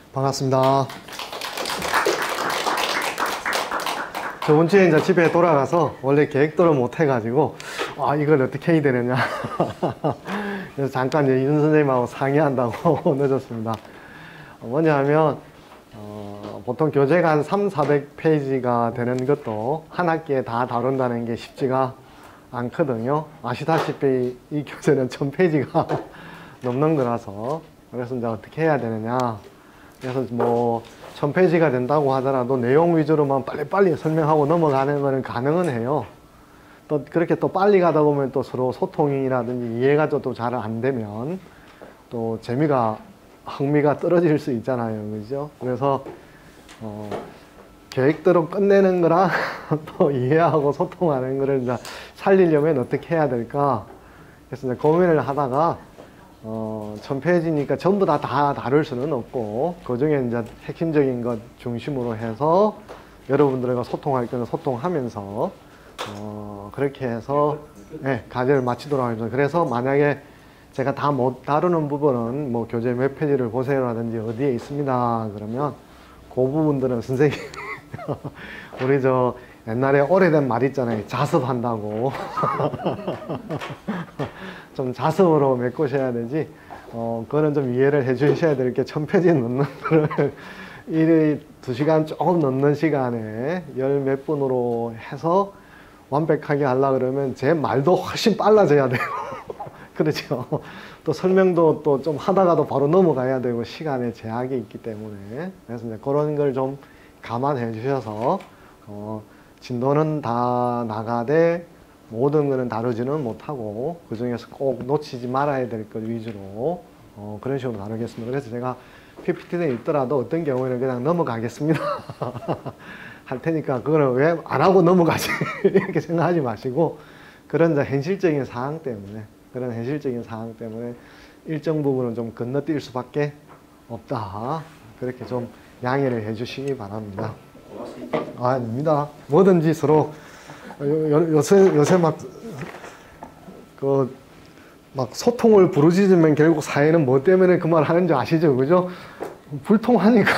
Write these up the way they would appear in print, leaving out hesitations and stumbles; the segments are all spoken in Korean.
반갑습니다. 저번 주에 이제 집에 돌아가서 원래 계획대로 못 해가지고 이걸 어떻게 해야 되느냐 그래서 잠깐 이제 윤 선생님하고 상의한다고 늦었습니다. 뭐냐 하면 보통 교재가 한 300~400페이지가 되는 것도 한 학기에 다 다룬다는 게 쉽지가 않거든요. 아시다시피 이 교재는 1000페이지가 넘는 거라서, 그래서 이제 어떻게 해야 되느냐, 그래서 뭐 1000페이지가 된다고 하더라도 내용 위주로만 빨리빨리 설명하고 넘어가는 거는 가능은 해요. 또 그렇게 또 빨리 가다 보면 또 서로 소통이라든지 이해가 또 잘 안 되면 또 흥미가 떨어질 수 있잖아요. 그죠? 그래서 계획대로 끝내는 거랑 또 이해하고 소통하는 거를 이제 살리려면 어떻게 해야 될까? 그래서 이제 고민을 하다가 1000페이지니까 전부 다 다룰 수는 없고, 그 중에 이제 핵심적인 것 중심으로 해서 여러분들과 소통할 때는 소통하면서 그렇게 해서 과제를 마치도록 하겠습니다. 그래서 만약에 제가 다 못 다루는 부분은 뭐 교재 몇 페이지를 보세요라든지 어디에 있습니다 그러면 그 부분들은 선생님이 우리 저 옛날에 오래된 말 있잖아요. 자습한다고 좀 자습으로 메꾸셔야 되지, 그거는 좀 이해를 해 주셔야 될 게 1000페이지 넣는 거를 2시간 조금 넣는 시간에 10 몇 분으로 해서 완벽하게 하려고 그러면 제 말도 훨씬 빨라져야 돼요. 그렇죠. 또 설명도 또 좀 하다가도 바로 넘어가야 되고 시간에 제약이 있기 때문에, 그래서 이제 그런 걸 좀 감안해 주셔서 진도는 다 나가되 모든 거는 다루지는 못하고 그 중에서 꼭 놓치지 말아야 될 것 위주로 그런 식으로 다루겠습니다. 그래서 제가 PPT는 있더라도 어떤 경우에는 그냥 넘어가겠습니다 할 테니까 그거는 왜 안 하고 넘어가지 이렇게 생각하지 마시고, 그런 현실적인 상황 때문에 일정 부분은 좀 건너뛸 수밖에 없다, 그렇게 좀 양해를 해 주시기 바랍니다. 아닙니다. 뭐든지 서로 요새 막 소통을 부르짖으면 결국 사회는 뭐 때문에 그 말 하는지 아시죠? 그죠? 불통하니까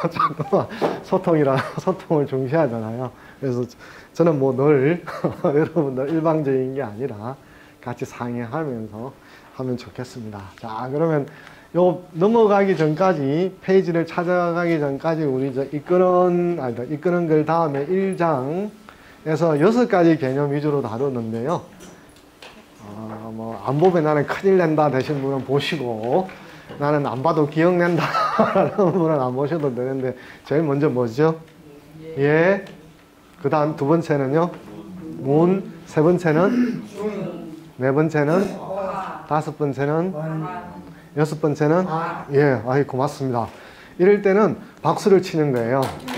소통을 중시하잖아요. 그래서 저는 뭐 늘 여러분들 일방적인 게 아니라 같이 상의하면서 하면 좋겠습니다. 자, 그러면 넘어가기 전까지, 페이지를 찾아가기 전까지 우리 이끄는 글 다음에 1장에서 6가지 개념 위주로 다루는데요. 안 보면 나는 큰일 낸다 되신 분은 보시고, 나는 안 봐도 기억낸다 라는 분은 안 보셔도 되는데, 제일 먼저 뭐죠? 예. 그 다음 두 번째는요? 문. 세 번째는? 네 번째는? 다섯 번째는? 여섯 번째는? 예. 고맙습니다. 이럴 때는 박수를 치는 거예요.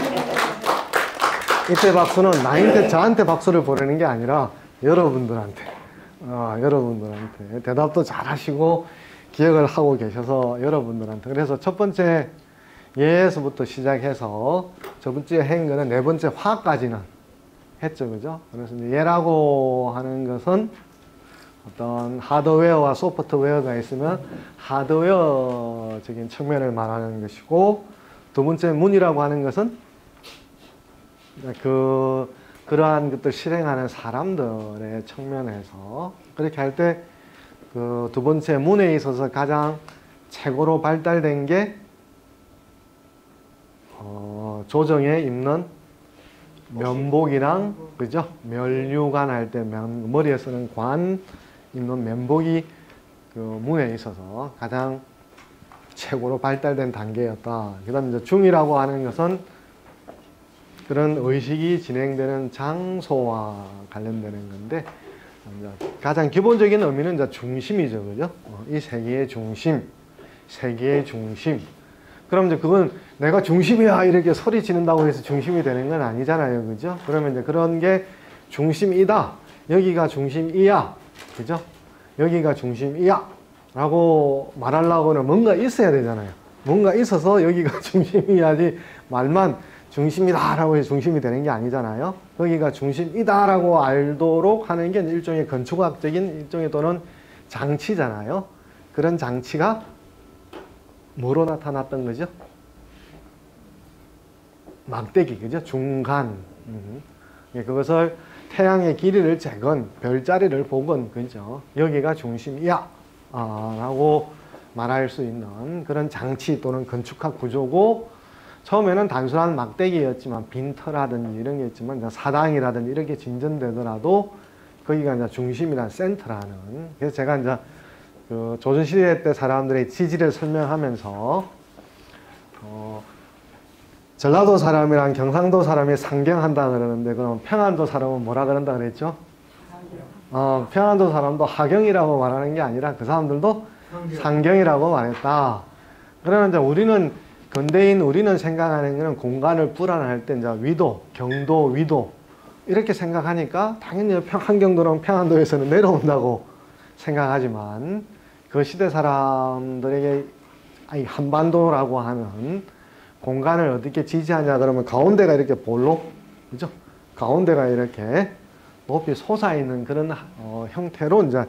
이때 박수는 저한테 박수를 보내는 게 아니라 여러분들한테 대답도 잘 하시고 기억을 하고 계셔서 여러분들한테. 그래서 첫 번째 예에서부터 시작해서 저번 주에 한 거는 네 번째 화까지는 했죠. 그죠? 그래서 이제 예라고 하는 것은 어떤 하드웨어와 소프트웨어가 있으면 하드웨어적인 측면을 말하는 것이고, 두 번째 문이라고 하는 것은 그러한 것들 실행하는 사람들의 측면에서, 그렇게 할 때 그 두 번째 문에 있어서 가장 최고로 발달된 게 조정에 입는 면복이랑, 그죠? 멸류관 할 때 머리에 쓰는 관 입는 면복이 그 문에 있어서 가장 최고로 발달된 단계였다. 그 다음에 이제 중이라고 하는 것은 그런 의식이 진행되는 장소와 관련되는 건데, 가장 기본적인 의미는 이제 중심이죠. 그죠? 이 세계의 중심. 그럼 이제 그건 내가 중심이야 이렇게 소리 지른다고 해서 중심이 되는 건 아니잖아요. 그죠? 그러면 이제 그런 게 중심이다. 여기가 중심이야. 그죠? 여기가 중심이야. 라고 말하려고는 뭔가 있어야 되잖아요. 뭔가 있어서 여기가 중심이야지 말만 중심이다 라고 해서 중심이 되는 게 아니잖아요. 여기가 중심이다 라고 알도록 하는 게 일종의 건축학적인 일종의 또는 장치잖아요. 그런 장치가 뭐로 나타났던 거죠? 막대기, 그죠? 중간. 예, 그것을 태양의 길이를 재건, 별자리를 보건, 그죠? 여기가 중심이야. 라고 말할 수 있는 그런 장치 또는 건축학 구조고, 처음에는 단순한 막대기였지만, 빈터라든지 이런 게 있지만, 이제 사당이라든지 이렇게 진전되더라도, 거기가 이제 중심이란 센터라는. 그래서 제가 이제 그 조선시대 때 사람들의 지지를 설명하면서, 전라도 사람이랑 경상도 사람이 상경한다 그러는데, 그럼 평안도 사람은 뭐라 그런다 그랬죠? 평안도 사람도 하경이라고 말하는 게 아니라 그 사람들도 상경이라고 말했다. 그러면 이제 우리는, 근대인 우리는 생각하는 것은 공간을 불안할 때 이제 위도, 경도, 위도 이렇게 생각하니까 당연히 한경도는 평안도에서는 내려온다고 생각하지만, 그 시대 사람들에게 한반도라고 하는 공간을 어떻게 지지하냐 그러면 가운데가 이렇게 볼록, 그죠? 가운데가 이렇게 높이 솟아있는 그런 형태로 이제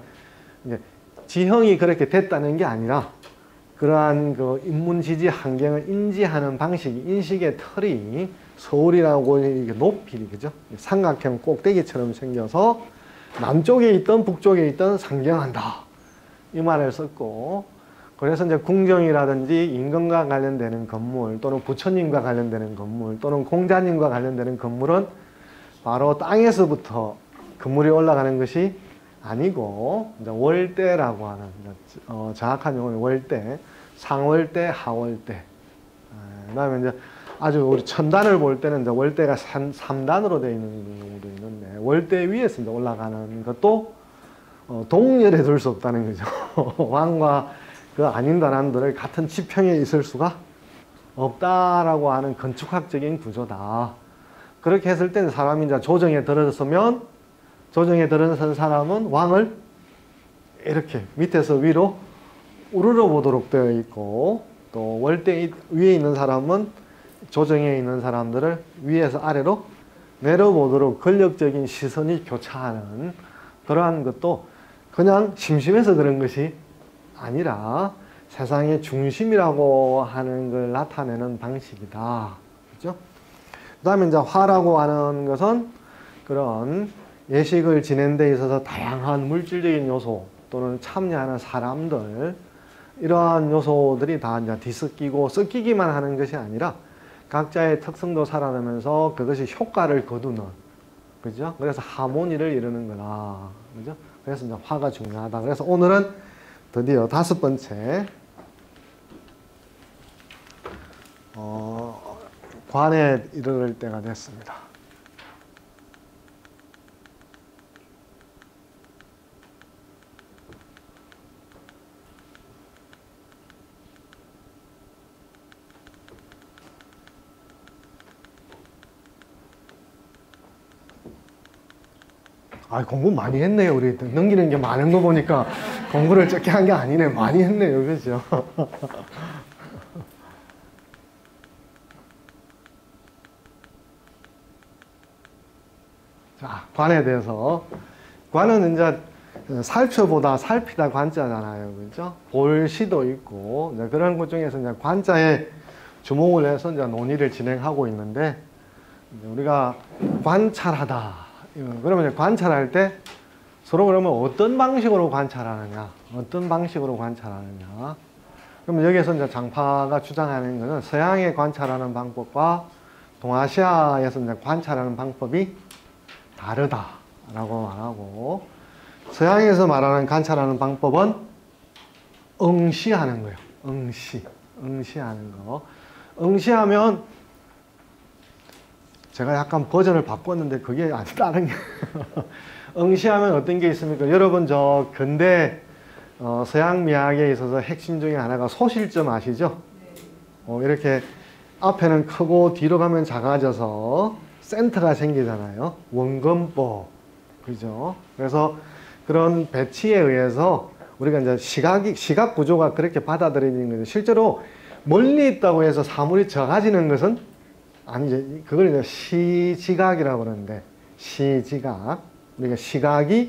지형이 그렇게 됐다는 게 아니라, 그러한 그 인문 지지 환경을 인지하는 방식이, 인식의 틀이 서울이라고 이렇게 높이, 그죠? 삼각형 꼭대기처럼 생겨서 남쪽에 있던 북쪽에 있던 상경한다, 이 말을 썼고, 그래서 이제 궁정이라든지 임금과 관련되는 건물, 또는 부처님과 관련되는 건물, 또는 공자님과 관련되는 건물은 바로 땅에서부터 건물이 올라가는 것이 아니고, 이제 월대라고 하는, 정확한 용어는 월대, 상월대, 하월대. 그 다음에 이제 아주 우리 천단을 볼 때는 이제 월대가 3단으로 되어 있는 경우도 있는데, 월대 위에서 이제 올라가는 것도 동렬에 둘 수 없다는 거죠. 왕과 그 아닌 단원들을 같은 지평에 있을 수가 없다라고 하는 건축학적인 구조다. 그렇게 했을 때 사람이 이제 조정에 들어섰으면, 조정에 들어선 사람은 왕을 이렇게 밑에서 위로 우러러 보도록 되어 있고, 또 월대 위에 있는 사람은 조정에 있는 사람들을 위에서 아래로 내려보도록 권력적인 시선이 교차하는 그러한 것도 그냥 심심해서 그런 것이 아니라 세상의 중심이라고 하는 걸 나타내는 방식이다. 그죠? 그 다음에 이제 화라고 하는 것은 그런 예식을 지낸 데 있어서 다양한 물질적인 요소 또는 참여하는 사람들, 이러한 요소들이 다 이제 뒤섞이고 섞이기만 하는 것이 아니라 각자의 특성도 살아나면서 그것이 효과를 거두는, 그죠? 그래서 하모니를 이루는 거다. 그죠? 그래서 이제 화가 중요하다. 그래서 오늘은 드디어 5번째, 관에 이르를 때가 됐습니다. 공부 많이 했네요. 우리 넘기는 게 많은 거 보니까 공부를 적게 한 게 아니네. 많이 했네요. 그죠? 자, 관에 대해서. 관은 이제 살펴보다, 살피다 관자잖아요. 그죠? 볼 시도 있고, 이제 그런 것 중에서 이제 관자에 주목을 해서 이제 논의를 진행하고 있는데, 이제 우리가 관찰하다. 그러면 관찰할 때 서로 그러면 어떤 방식으로 관찰하느냐, 어떤 방식으로 관찰하느냐. 그러면 여기에서 이제 장파가 주장하는 것은 서양에 관찰하는 방법과 동아시아에서 이제 관찰하는 방법이 다르다라고 말하고, 서양에서 말하는 관찰하는 방법은 응시하는 거예요. 응시하는 거. 응시하면 제가 약간 버전을 바꿨는데 그게 아니 다른 게 응시하면 어떤 게 있습니까? 여러분 저 근대 서양 미학에 있어서 핵심 중에 하나가 소실점 아시죠? 이렇게 앞에는 크고 뒤로 가면 작아져서 센터가 생기잖아요. 원근법, 그죠? 그래서 그런 배치에 의해서 우리가 이제 시각 구조가 그렇게 받아들이는 거죠. 실제로 멀리 있다고 해서 사물이 작아지는 것은 아니죠. 그걸 이제 시지각이라고 그러는데, 시지각. 우리가 시각이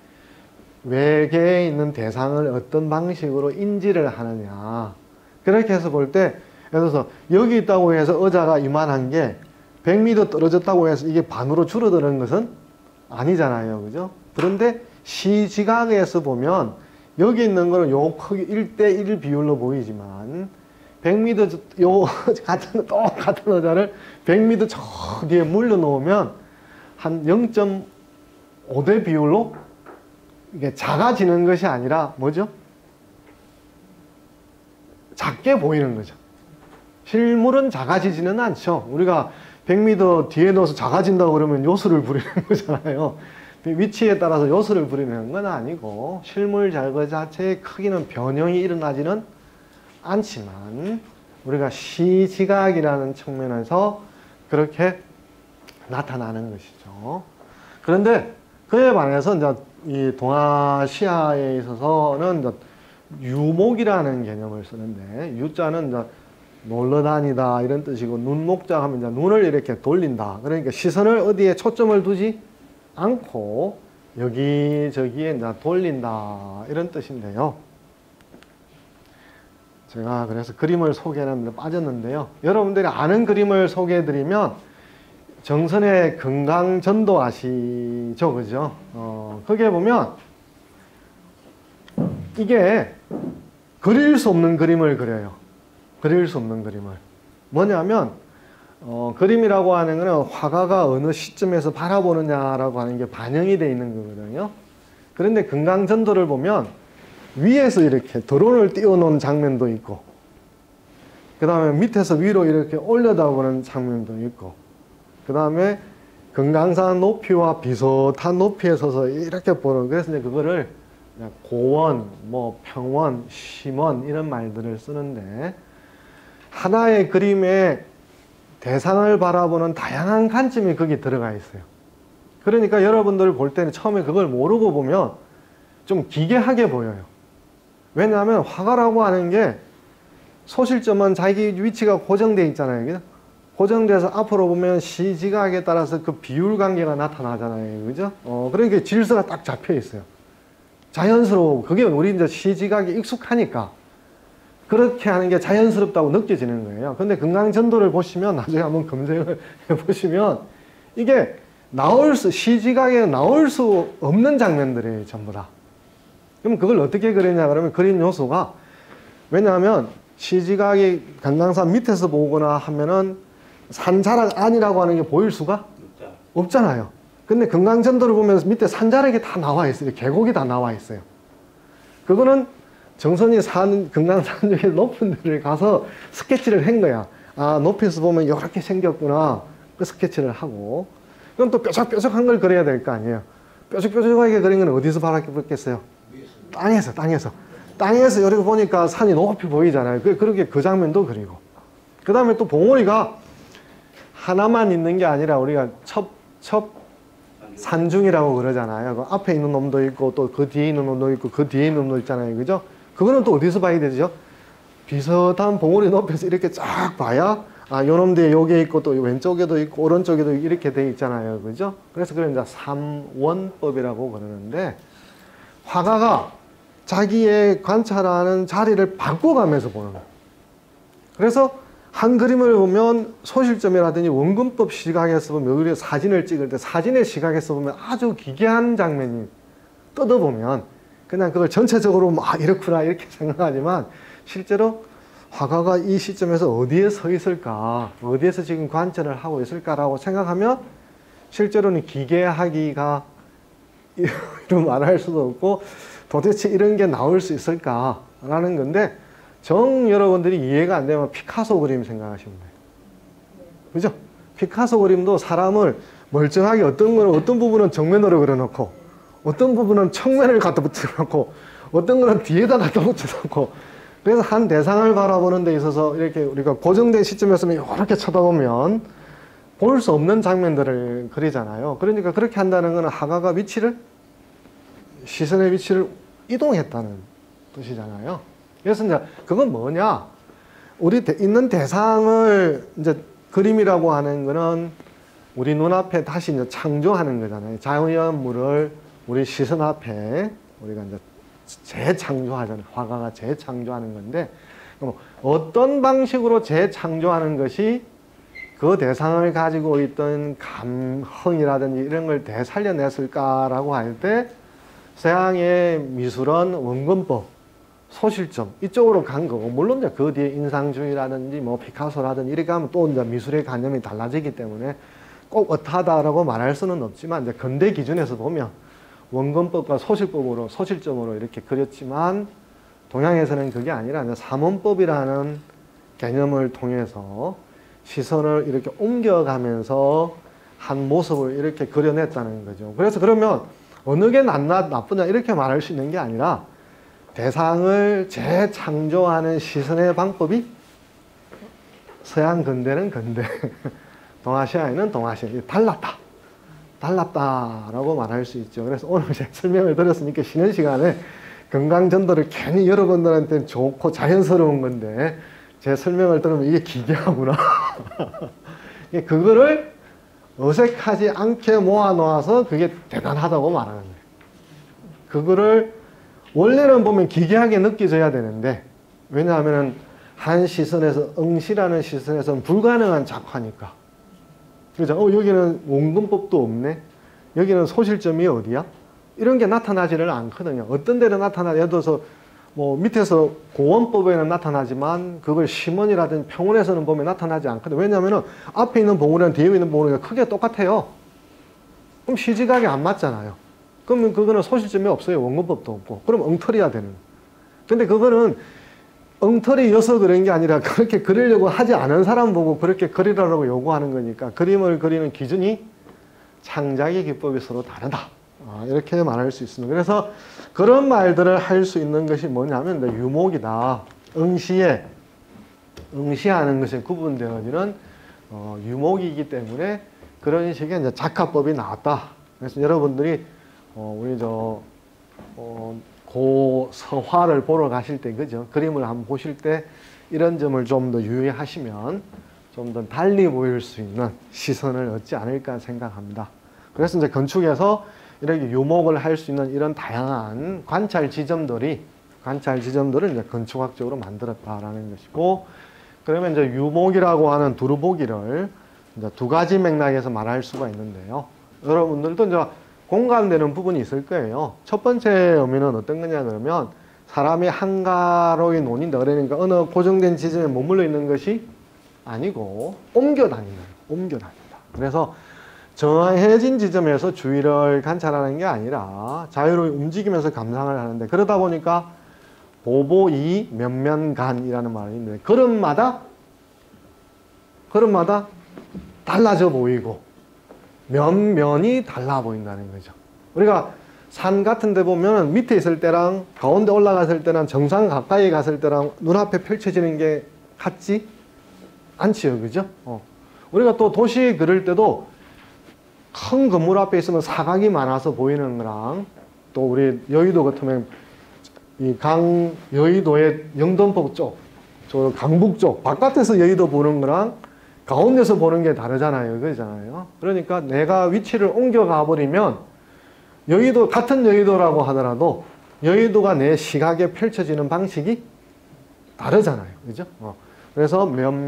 외계에 있는 대상을 어떤 방식으로 인지를 하느냐. 그렇게 해서 볼 때, 예를 들어서 여기 있다고 해서 의자가 이만한 게 100m 떨어졌다고 해서 이게 반으로 줄어드는 것은 아니잖아요. 그죠? 그런데 시지각에서 보면 여기 있는 거는 요 크기 1대1 비율로 보이지만 100m 요 똑같은 의자를 100m 저 뒤에 물려 놓으면 한 0.5대 비율로 이게 작아지는 것이 아니라 뭐죠? 작게 보이는 거죠. 실물은 작아지지는 않죠. 우리가 100m 뒤에 넣어서 작아진다고 그러면 요수를 부리는 거잖아요. 위치에 따라서 요수를 부리는 건 아니고 실물 자그 자체의 크기는 변형이 일어나지는 않지만 우리가 시지각이라는 측면에서 그렇게 나타나는 것이죠. 그런데 그에 반해서 이제 이 동아시아에 있어서는 이제 유목이라는 개념을 쓰는데 유자는 이제 놀러 다니다 이런 뜻이고 눈목자 하면 이제 눈을 이렇게 돌린다. 그러니까 시선을 어디에 초점을 두지 않고 여기저기에 이제 돌린다 이런 뜻인데요. 제가 그래서 그림을 소개하는데 빠졌는데요. 여러분들이 아는 그림을 소개해드리면 정선의 금강전도 아시죠? 그죠? 거기에 보면 이게 그릴 수 없는 그림을 그려요. 그릴 수 없는 그림을. 뭐냐면 그림이라고 하는 거는 화가가 어느 시점에서 바라보느냐라고 하는 게 반영이 되어 있는 거거든요. 그런데 금강전도를 보면 위에서 이렇게 드론을 띄워놓은 장면도 있고 그 다음에 밑에서 위로 이렇게 올려다보는 장면도 있고 그 다음에 금강산 높이와 비슷한 높이에 서서 이렇게 보는, 그래서 이제 그거를 고원, 뭐 평원, 심원 이런 말들을 쓰는데 하나의 그림의 대상을 바라보는 다양한 관점이 거기 들어가 있어요. 그러니까 여러분들 볼 때는 처음에 그걸 모르고 보면 좀 기괴하게 보여요. 왜냐하면 화가라고 하는 게 소실점은 자기 위치가 고정되어 있잖아요. 그죠? 고정돼서 앞으로 보면 시지각에 따라서 그 비율 관계가 나타나잖아요. 그죠? 그러니까 질서가 딱 잡혀 있어요. 자연스러워. 그게 우리 이제 시지각에 익숙하니까 그렇게 하는 게 자연스럽다고 느껴지는 거예요. 근데 금강전도를 보시면 나중에 한번 검색을 해보시면 이게 시지각에 나올 수 없는 장면들이에요. 전부 다. 그럼 그걸 어떻게 그리냐 그러면 그림 요소가, 왜냐하면 시지각이 금강산 밑에서 보거나 하면은 산자락 안이라고 하는 게 보일 수가 없잖아요. 근데 금강전도를 보면서 밑에 산자락이 다 나와 있어요. 계곡이 다 나와 있어요. 그거는 정선이 사는 금강산 중에 높은 데를 가서 스케치를 한 거야. 아, 높이에서 보면 이렇게 생겼구나. 그 스케치를 하고. 그럼 또 뾰족뾰족한 걸 그려야 될 거 아니에요. 뾰족뾰족하게 그린 건 어디서 바라봤겠어요? 땅에서. 땅에서 이렇게 보니까 산이 높이 보이잖아요. 그렇게 그 장면도 그리고. 그 다음에 또 봉우리가 하나만 있는 게 아니라 우리가 산중이라고 그러잖아요. 그 앞에 있는 놈도 있고 또 그 뒤에 있는 놈도 있고 그 뒤에 있는 놈도 있잖아요. 그죠? 그거는 또 어디서 봐야 되죠? 비슷한 봉우리 높이에서 이렇게 쫙 봐야 아, 요 놈들이 여기에 있고 또 왼쪽에도 있고 오른쪽에도 이렇게 돼 있잖아요. 그죠? 그래서 그걸 이제 삼원법이라고 그러는데 화가가 자기의 관찰하는 자리를 바꿔가면서 보는 거예요. 그래서 한 그림을 보면 소실점이라든지 원근법 시각에서 보면 우리가 사진을 찍을 때 사진의 시각에서 보면 아주 기괴한 장면이 뜯어보면 그냥 그걸 전체적으로 이렇구나 이렇게 생각하지만 실제로 화가가 이 시점에서 어디에 서 있을까, 어디에서 지금 관찰을 하고 있을까라고 생각하면 실제로는 기괴하기가 이런 말할 수도 없고 도대체 이런 게 나올 수 있을까라는 건데 여러분들이 이해가 안 되면 피카소 그림 생각하시면 돼요. 그죠? 피카소 그림도 사람을 멀쩡하게 어떤 부분은 정면으로 그려놓고 어떤 부분은 측면을 갖다 붙여놓고 어떤 거는 뒤에다 갖다 붙여놓고 그래서 한 대상을 바라보는 데 있어서 이렇게 우리가 고정된 시점에서는 이렇게 쳐다보면 볼 수 없는 장면들을 그리잖아요. 그러니까 그렇게 한다는 것은 화가가 시선의 위치를 이동했다는 뜻이잖아요. 그래서 이제 그건 뭐냐? 우리 있는 대상을 이제 그림이라고 하는 거는 우리 눈앞에 다시 이제 창조하는 거잖아요. 자연물을 우리 시선 앞에 우리가 이제 재창조하잖아요. 화가가 재창조하는 건데, 그럼 어떤 방식으로 재창조하는 것이 그 대상을 가지고 있던 감흥이라든지 이런 걸 되살려냈을까라고 할 때 서양의 미술은 원근법, 소실점 이쪽으로 간 거고, 물론 이제 그 뒤에 인상주의라든지 뭐 피카소라든지 이렇게 하면 또 이제 미술의 관념이 달라지기 때문에 꼭 어떠하다라고 말할 수는 없지만, 이제 근대 기준에서 보면 원근법과 소실점으로 이렇게 그렸지만, 동양에서는 그게 아니라 이제 삼원법이라는 개념을 통해서 시선을 이렇게 옮겨가면서 한 모습을 이렇게 그려냈다는 거죠. 그래서 그러면 어느 게 낫나 나쁘냐 이렇게 말할 수 있는 게 아니라, 대상을 재창조하는 시선의 방법이 서양 근대는 근대, 동아시아에는 동아시아, 달랐다라고 말할 수 있죠. 그래서 오늘 제 설명을 드렸으니까 쉬는 시간에 건강전도를 괜히 여러분들한테는 좋고 자연스러운 건데, 제 설명을 들으면 이게 기괴하구나. 그거를 어색하지 않게 모아놓아서 그게 대단하다고 말하는 거예요. 그거를 원래는 보면 기괴하게 느껴져야 되는데, 왜냐하면 한 시선에서, 응시라는 시선에서는 불가능한 작화니까. 그죠? 여기는 원근법도 없네. 여기는 소실점이 어디야? 이런 게 나타나지를 않거든요. 어떤 데는 나타나, 예를 들어서 뭐 밑에서 고원법에는 나타나지만 그걸 심원이라든지 평원에서는 보면 나타나지 않거든요. 왜냐하면 앞에 있는 봉우리랑 뒤에 있는 봉우리가 크게 똑같아요. 그럼 시지각이 안 맞잖아요. 그러면 그거는 소실점이 없어요. 원근법도 없고. 그럼 엉터리야 되는. 근데 그거는 엉터리여서 그런 게 아니라 그렇게 그리려고 하지 않은 사람 보고 그렇게 그리라고 요구하는 거니까, 그림을 그리는 기준이 창작의 기법이 서로 다르다. 이렇게 말할 수 있습니다. 그래서 그런 말들을 할 수 있는 것이 뭐냐면 유목이다. 응시하는 것이 구분되어지는 유목이기 때문에 그런 식의 이제 작화법이 나왔다. 그래서 여러분들이 우리 고서화를 보러 가실 때, 그죠? 그림을 한번 보실 때 이런 점을 좀 더 유의하시면 좀 더 달리 보일 수 있는 시선을 얻지 않을까 생각합니다. 그래서 이제 건축에서 이렇게 유목을 할 수 있는 이런 다양한 관찰 지점들을 이제 건축학적으로 만들었다라는 것이고, 그러면 이제 유목이라고 하는 두루보기를 이제 두 가지 맥락에서 말할 수가 있는데요. 여러분들도 이제 공감되는 부분이 있을 거예요. 첫 번째 의미는 어떤 거냐 그러면, 사람이 한가로이 논인다. 그러니까 어느 고정된 지점에 머물러 있는 것이 아니고 옮겨 다닌다. 그래서 정해진 지점에서 주위를 관찰하는 게 아니라 자유로이 움직이면서 감상을 하는데, 그러다 보니까 보보이 면면간이라는 말이 있는데, 걸음마다 달라져 보이고 면면이 달라 보인다는 거죠. 우리가 산 같은 데 보면 밑에 있을 때랑 가운데 올라갔을 때랑 정상 가까이 갔을 때랑 눈앞에 펼쳐지는 게 같지 않지요. 그죠? 우리가 또 도시 그릴 때도 큰 건물 앞에 있으면 사각이 많아서 보이는 거랑, 또 우리 여의도 같으면 이 여의도의 영등포 쪽, 저 강북 쪽, 바깥에서 여의도 보는 거랑 가운데서 보는 게 다르잖아요. 그러잖아요. 그러니까 내가 위치를 옮겨가 버리면 같은 여의도라고 하더라도 여의도가 내 시각에 펼쳐지는 방식이 다르잖아요. 그죠? 그래서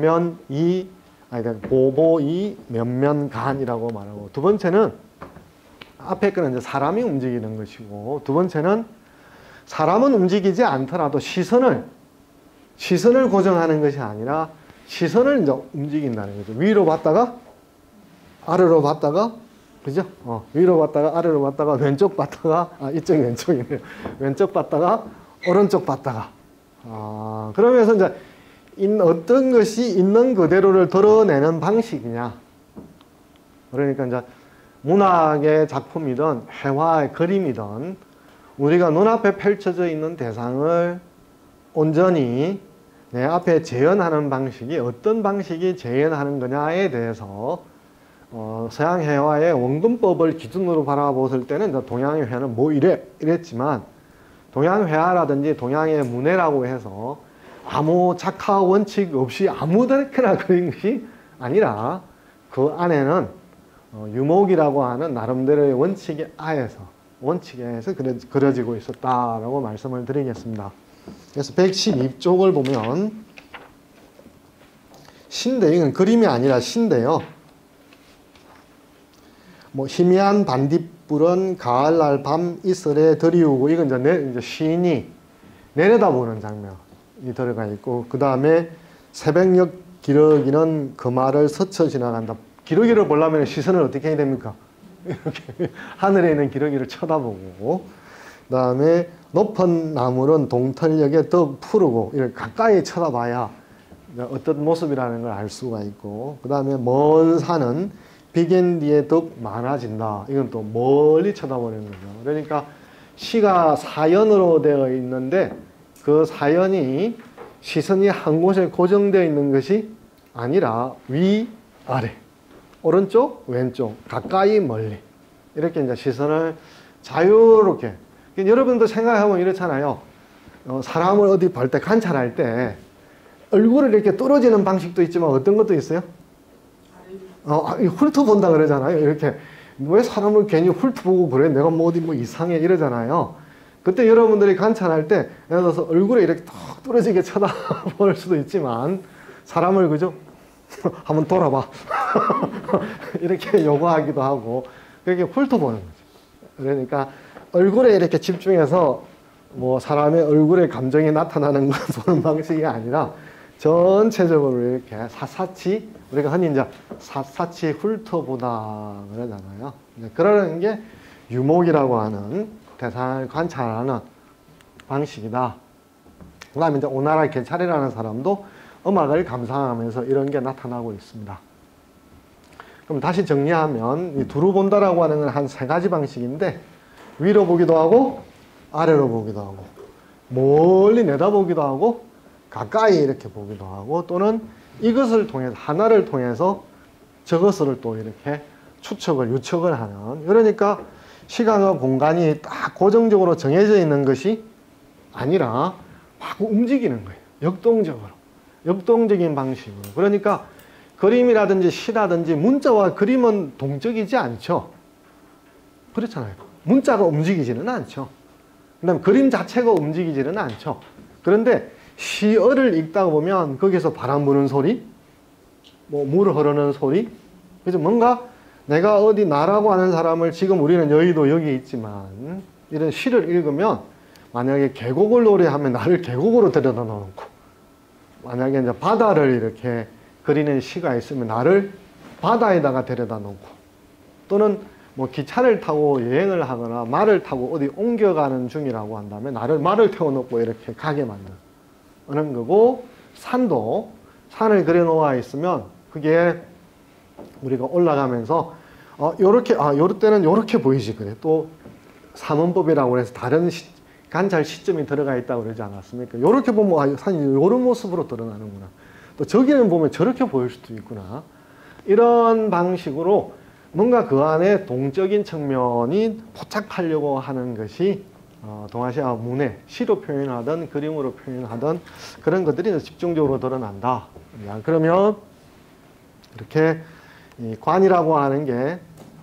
보보이 면면간이라고 말하고, 두 번째는 앞에 거는 이제 사람이 움직이는 것이고, 두 번째는 사람은 움직이지 않더라도 시선을 고정하는 것이 아니라 시선을 이제 움직인다는 거죠. 위로 봤다가 아래로 봤다가, 그죠? 위로 봤다가 아래로 봤다가 왼쪽 봤다가, 이쪽 왼쪽이네요. 왼쪽 봤다가 오른쪽 봤다가. 그러면서 이제 어떤 것이 있는 그대로를 드러내는 방식이냐. 그러니까 이제 문학의 작품이든 회화의 그림이든 우리가 눈앞에 펼쳐져 있는 대상을 온전히 내 앞에 재현하는 방식이 어떤 방식이 재현하는 거냐에 대해서 서양 회화의 원근법을 기준으로 바라봤을 때는 이제 동양의 회화는 뭐 이랬지만, 동양 회화라든지 동양의 문해라고 해서 아무 작화 원칙 없이 아무데나 그린 것이 아니라 그 안에는 유목이라고 하는 나름대로의 원칙에 의해서 그려지고 있었다라고 말씀을 드리겠습니다. 그래서 112쪽을 보면 시인데, 이건 그림이 아니라 시인데요. 뭐 희미한 반딧불은 가을날 밤 이슬에 들이우고, 이건 이제 시인이 내려다보는 장면이 들어가 있고, 그 다음에 새벽녘 기러기는 그 말을 스쳐 지나간다. 기러기를 보려면 시선을 어떻게 해야 됩니까? 이렇게 하늘에 있는 기러기를 쳐다보고, 그 다음에 높은 나무는 동털녘에 더욱 푸르고, 이렇게 가까이 쳐다봐야 어떤 모습이라는 걸 알 수가 있고, 그 다음에 먼 산은 비견 뒤에 더욱 많아진다. 이건 또 멀리 쳐다보는 거죠. 그러니까 시가 사연으로 되어 있는데 그 사연이 시선이 한 곳에 고정되어 있는 것이 아니라 위, 아래, 오른쪽, 왼쪽, 가까이, 멀리 이렇게 이제 시선을 자유롭게. 여러분도 생각해보면 이렇잖아요. 사람을 어디 볼 때 관찰할 때 얼굴을 이렇게 떨어지는 방식도 있지만 어떤 것도 있어요? 훑어본다 그러잖아요. 이렇게 왜 사람을 괜히 훑어보고 그래? 내가 뭐 어디 뭐 이상해 이러잖아요. 그때 여러분들이 관찰할 때 예를 들어서 얼굴에 이렇게 턱 떨어지게 쳐다볼 수도 있지만 사람을 그죠? 한번 돌아봐. 이렇게 요구하기도 하고 그렇게 훑어보는 거죠. 그러니까 얼굴에 이렇게 집중해서 뭐 사람의 얼굴에 감정이 나타나는 걸 보는 방식이 아니라 전체적으로 이렇게 샅샅이 우리가 흔히 이제 샅샅이 훑어보다 그러잖아요. 그러는 게 유목이라고 하는 대상을 관찰하는 방식이다. 그 다음에 이제 오나라 개찰이라는 사람도 음악을 감상하면서 이런 게 나타나고 있습니다. 그럼 다시 정리하면 이 두루 본다라고 하는 건 한 세 가지 방식인데 위로 보기도 하고 아래로 보기도 하고 멀리 내다보기도 하고 가까이 이렇게 보기도 하고 또는 이것을 통해서 하나를 통해서 저것을 또 이렇게 추측을 유측을 하는 그러니까 시간과 공간이 딱 고정적으로 정해져 있는 것이 아니라 막 움직이는 거예요. 역동적으로 역동적인 방식으로 그러니까 그림이라든지 시라든지 문자와 그림은 동적이지 않죠. 그렇잖아요. 문자가 움직이지는 않죠. 그 다음에 그림 자체가 움직이지는 않죠. 그런데 시어를 읽다 보면 거기서 바람 부는 소리, 뭐 물 흐르는 소리, 그래서 뭔가 내가 어디 나라고 하는 사람을 지금 우리는 여의도 여기 있지만 이런 시를 읽으면 만약에 계곡을 노래하면 나를 계곡으로 데려다 놓고 만약에 이제 바다를 이렇게 그리는 시가 있으면 나를 바다에다가 데려다 놓고 또는 뭐 기차를 타고 여행을 하거나 말을 타고 어디 옮겨가는 중이라고 한다면 나를 말을 태워놓고 이렇게 가게 만드는 거고 산도 산을 그려놓아 있으면 그게 우리가 올라가면서 요렇게 요럴 때는 요렇게 보이지 그래 또 삼원법이라고 해서 다른 관찰 시점이 들어가 있다고 그러지 않았습니까? 요렇게 보면 산이 요런 모습으로 드러나는구나. 또 저기는 보면 저렇게 보일 수도 있구나. 이런 방식으로 뭔가 그 안에 동적인 측면이 포착하려고 하는 것이 동아시아 문해, 시로 표현하든 그림으로 표현하든 그런 것들이 집중적으로 드러난다. 그러면 이렇게 이 관이라고 하는 게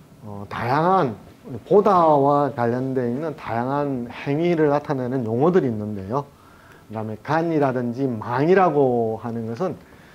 다양한 보다와 관련되어 있는 다양한 행위를 나타내는 용어들이 있는데요. 그 다음에 간이라든지 망이라고 하는 것은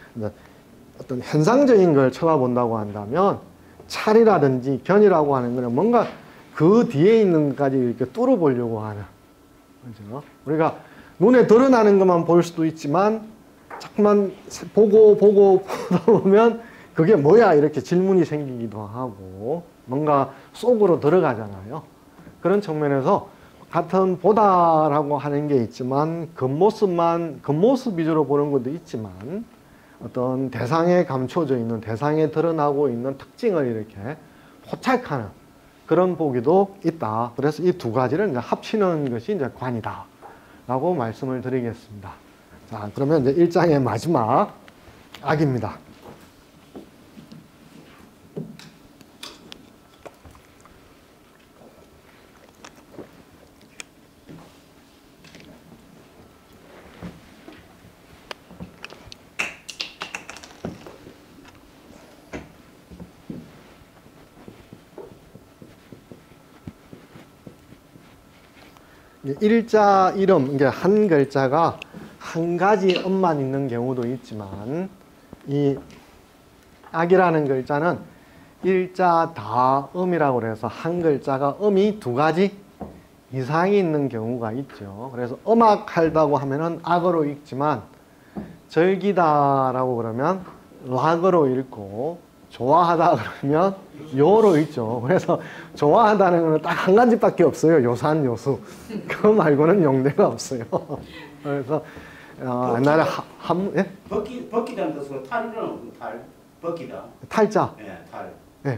어떤 현상적인 걸 쳐다본다고 한다면 찰이라든지 견이라고 하는 것은 뭔가 그 뒤에 있는 것까지 이렇게 뚫어보려고 하는 그죠? 우리가 눈에 드러나는 것만 볼 수도 있지만 자꾸만 보고 보다 보면 그게 뭐야 이렇게 질문이 생기기도 하고 뭔가 속으로 들어가잖아요. 그런 측면에서 같은 보다라고 하는 게 있지만 겉모습 위주로 보는 것도 있지만 어떤 대상에 감춰져 있는 대상에 드러나고 있는 특징을 이렇게 포착하는 그런 보기도 있다. 그래서 이 두 가지를 이제 합치는 것이 이제 관이다 라고 말씀을 드리겠습니다. 자, 그러면 이제 1장의 마지막 악입니다. 일자 이름, 이게 한 글자가 한 가지 음만 있는 경우도 있지만 이 악이라는 글자는 일자 다음이라고 그래서 한 글자가 음이 두 가지 이상이 있는 경우가 있죠. 그래서 음악하다고 하면은 악으로 읽지만 즐기다라고 그러면 락으로 읽고 좋아하다 그러면 요로 읽죠. 그래서 좋아하다는 거는 딱 한 가지밖에 없어요. 요산 요수. 그거 말고는 용례가 없어요. 그래서 옛날에 예? 벗기다는 뜻으로 탈이라는 탈 벗기다. 탈자. 예, 탈. 예.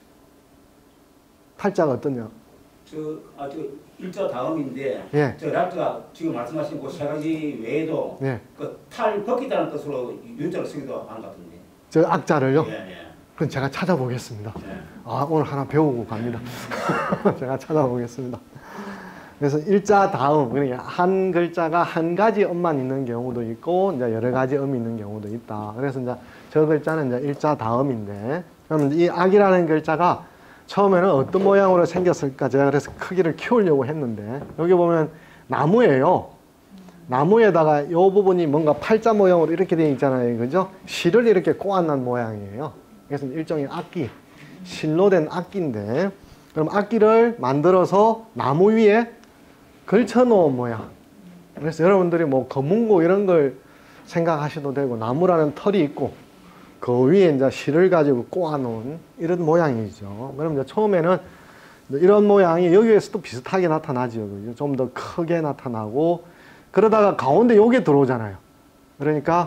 탈자가 어떠냐? 저 일자 다음인데 예. 저 락가 지금 말씀하신 그 세 가지 외에도 예. 그 탈 벗기다는 뜻으로 윤자를 쓰기도 하는 것 같은데. 저 악자를요? 예, 예. 그건 제가 찾아보겠습니다. 예. 아, 오늘 하나 배우고 갑니다. 제가 찾아보겠습니다. 그래서 일자 다음, 그러니까 한 글자가 한 가지 음만 있는 경우도 있고, 이제 여러 가지 음이 있는 경우도 있다. 그래서 이제 저 글자는 이제 일자 다음인데, 그럼 이 악이라는 글자가 처음에는 어떤 모양으로 생겼을까? 제가 그래서 크기를 키우려고 했는데, 여기 보면 나무예요. 나무에다가 이 부분이 뭔가 팔자 모양으로 이렇게 되어 있잖아요. 그죠? 실을 이렇게 꼬아난 모양이에요. 그래서 일종의 악기, 실로 된 악기인데, 그럼 악기를 만들어서 나무 위에 걸쳐 놓은 모양. 그래서 여러분들이 뭐 거문고 이런 걸 생각하셔도 되고, 나무라는 털이 있고, 그 위에 이제 실을 가지고 꼬아 놓은 이런 모양이죠. 그럼 이제 처음에는 이런 모양이 여기에서도 비슷하게 나타나죠. 좀 더 크게 나타나고, 그러다가 가운데 요게 들어오잖아요. 그러니까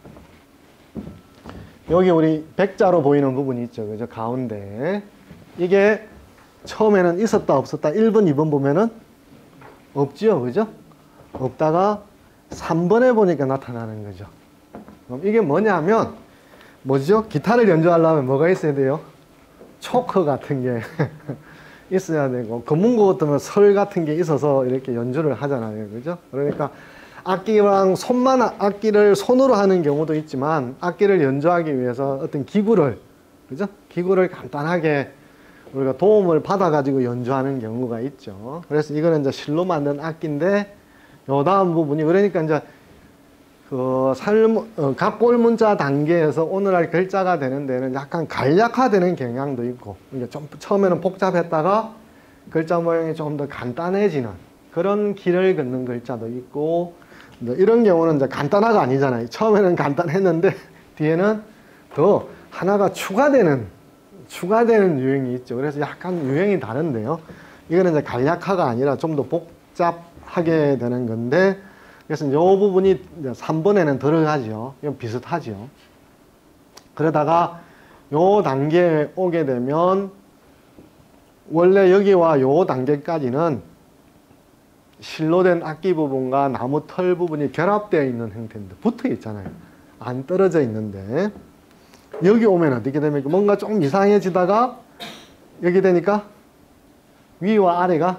여기 우리 백자로 보이는 부분이 있죠. 그죠? 가운데. 이게 처음에는 있었다 없었다 1번, 2번 보면은 없지요. 그죠? 없다가 3번에 보니까 나타나는 거죠. 그럼 이게 뭐냐면 뭐죠? 기타를 연주하려면 뭐가 있어야 돼요? 초크 같은 게 있어야 되고, 검은고 같으면 설 같은 게 있어서 이렇게 연주를 하잖아요. 그죠? 그러니까 악기를 손으로 하는 경우도 있지만, 악기를 연주하기 위해서 어떤 기구를, 그죠? 기구를 간단하게 우리가 도움을 받아가지고 연주하는 경우가 있죠. 그래서 이거는 이제 실로 만든 악기인데, 요 다음 부분이, 그러니까 이제 갑골문자 단계에서 오늘날 글자가 되는 데는 약간 간략화되는 경향도 있고, 그러니까 좀 처음에는 복잡했다가 글자 모양이 좀 더 간단해지는 그런 길을 걷는 글자도 있고, 이런 경우는 이제 간단화가 아니잖아요. 처음에는 간단했는데 뒤에는 더 하나가 추가되는 유형이 있죠. 그래서 약간 유형이 다른데요. 이거는 이제 간략화가 아니라 좀 더 복잡하게 되는 건데, 그래서 이 부분이 이제 3번에는 들어가죠. 이건 비슷하죠. 그러다가 요 단계에 오게 되면 원래 여기와 요 단계까지는 실로 된 악기 부분과 나무 털 부분이 결합되어 있는 형태인데 붙어 있잖아요. 안 떨어져 있는데 여기 오면 어떻게 됩니까? 뭔가 좀 이상해지다가 여기 되니까 위와 아래가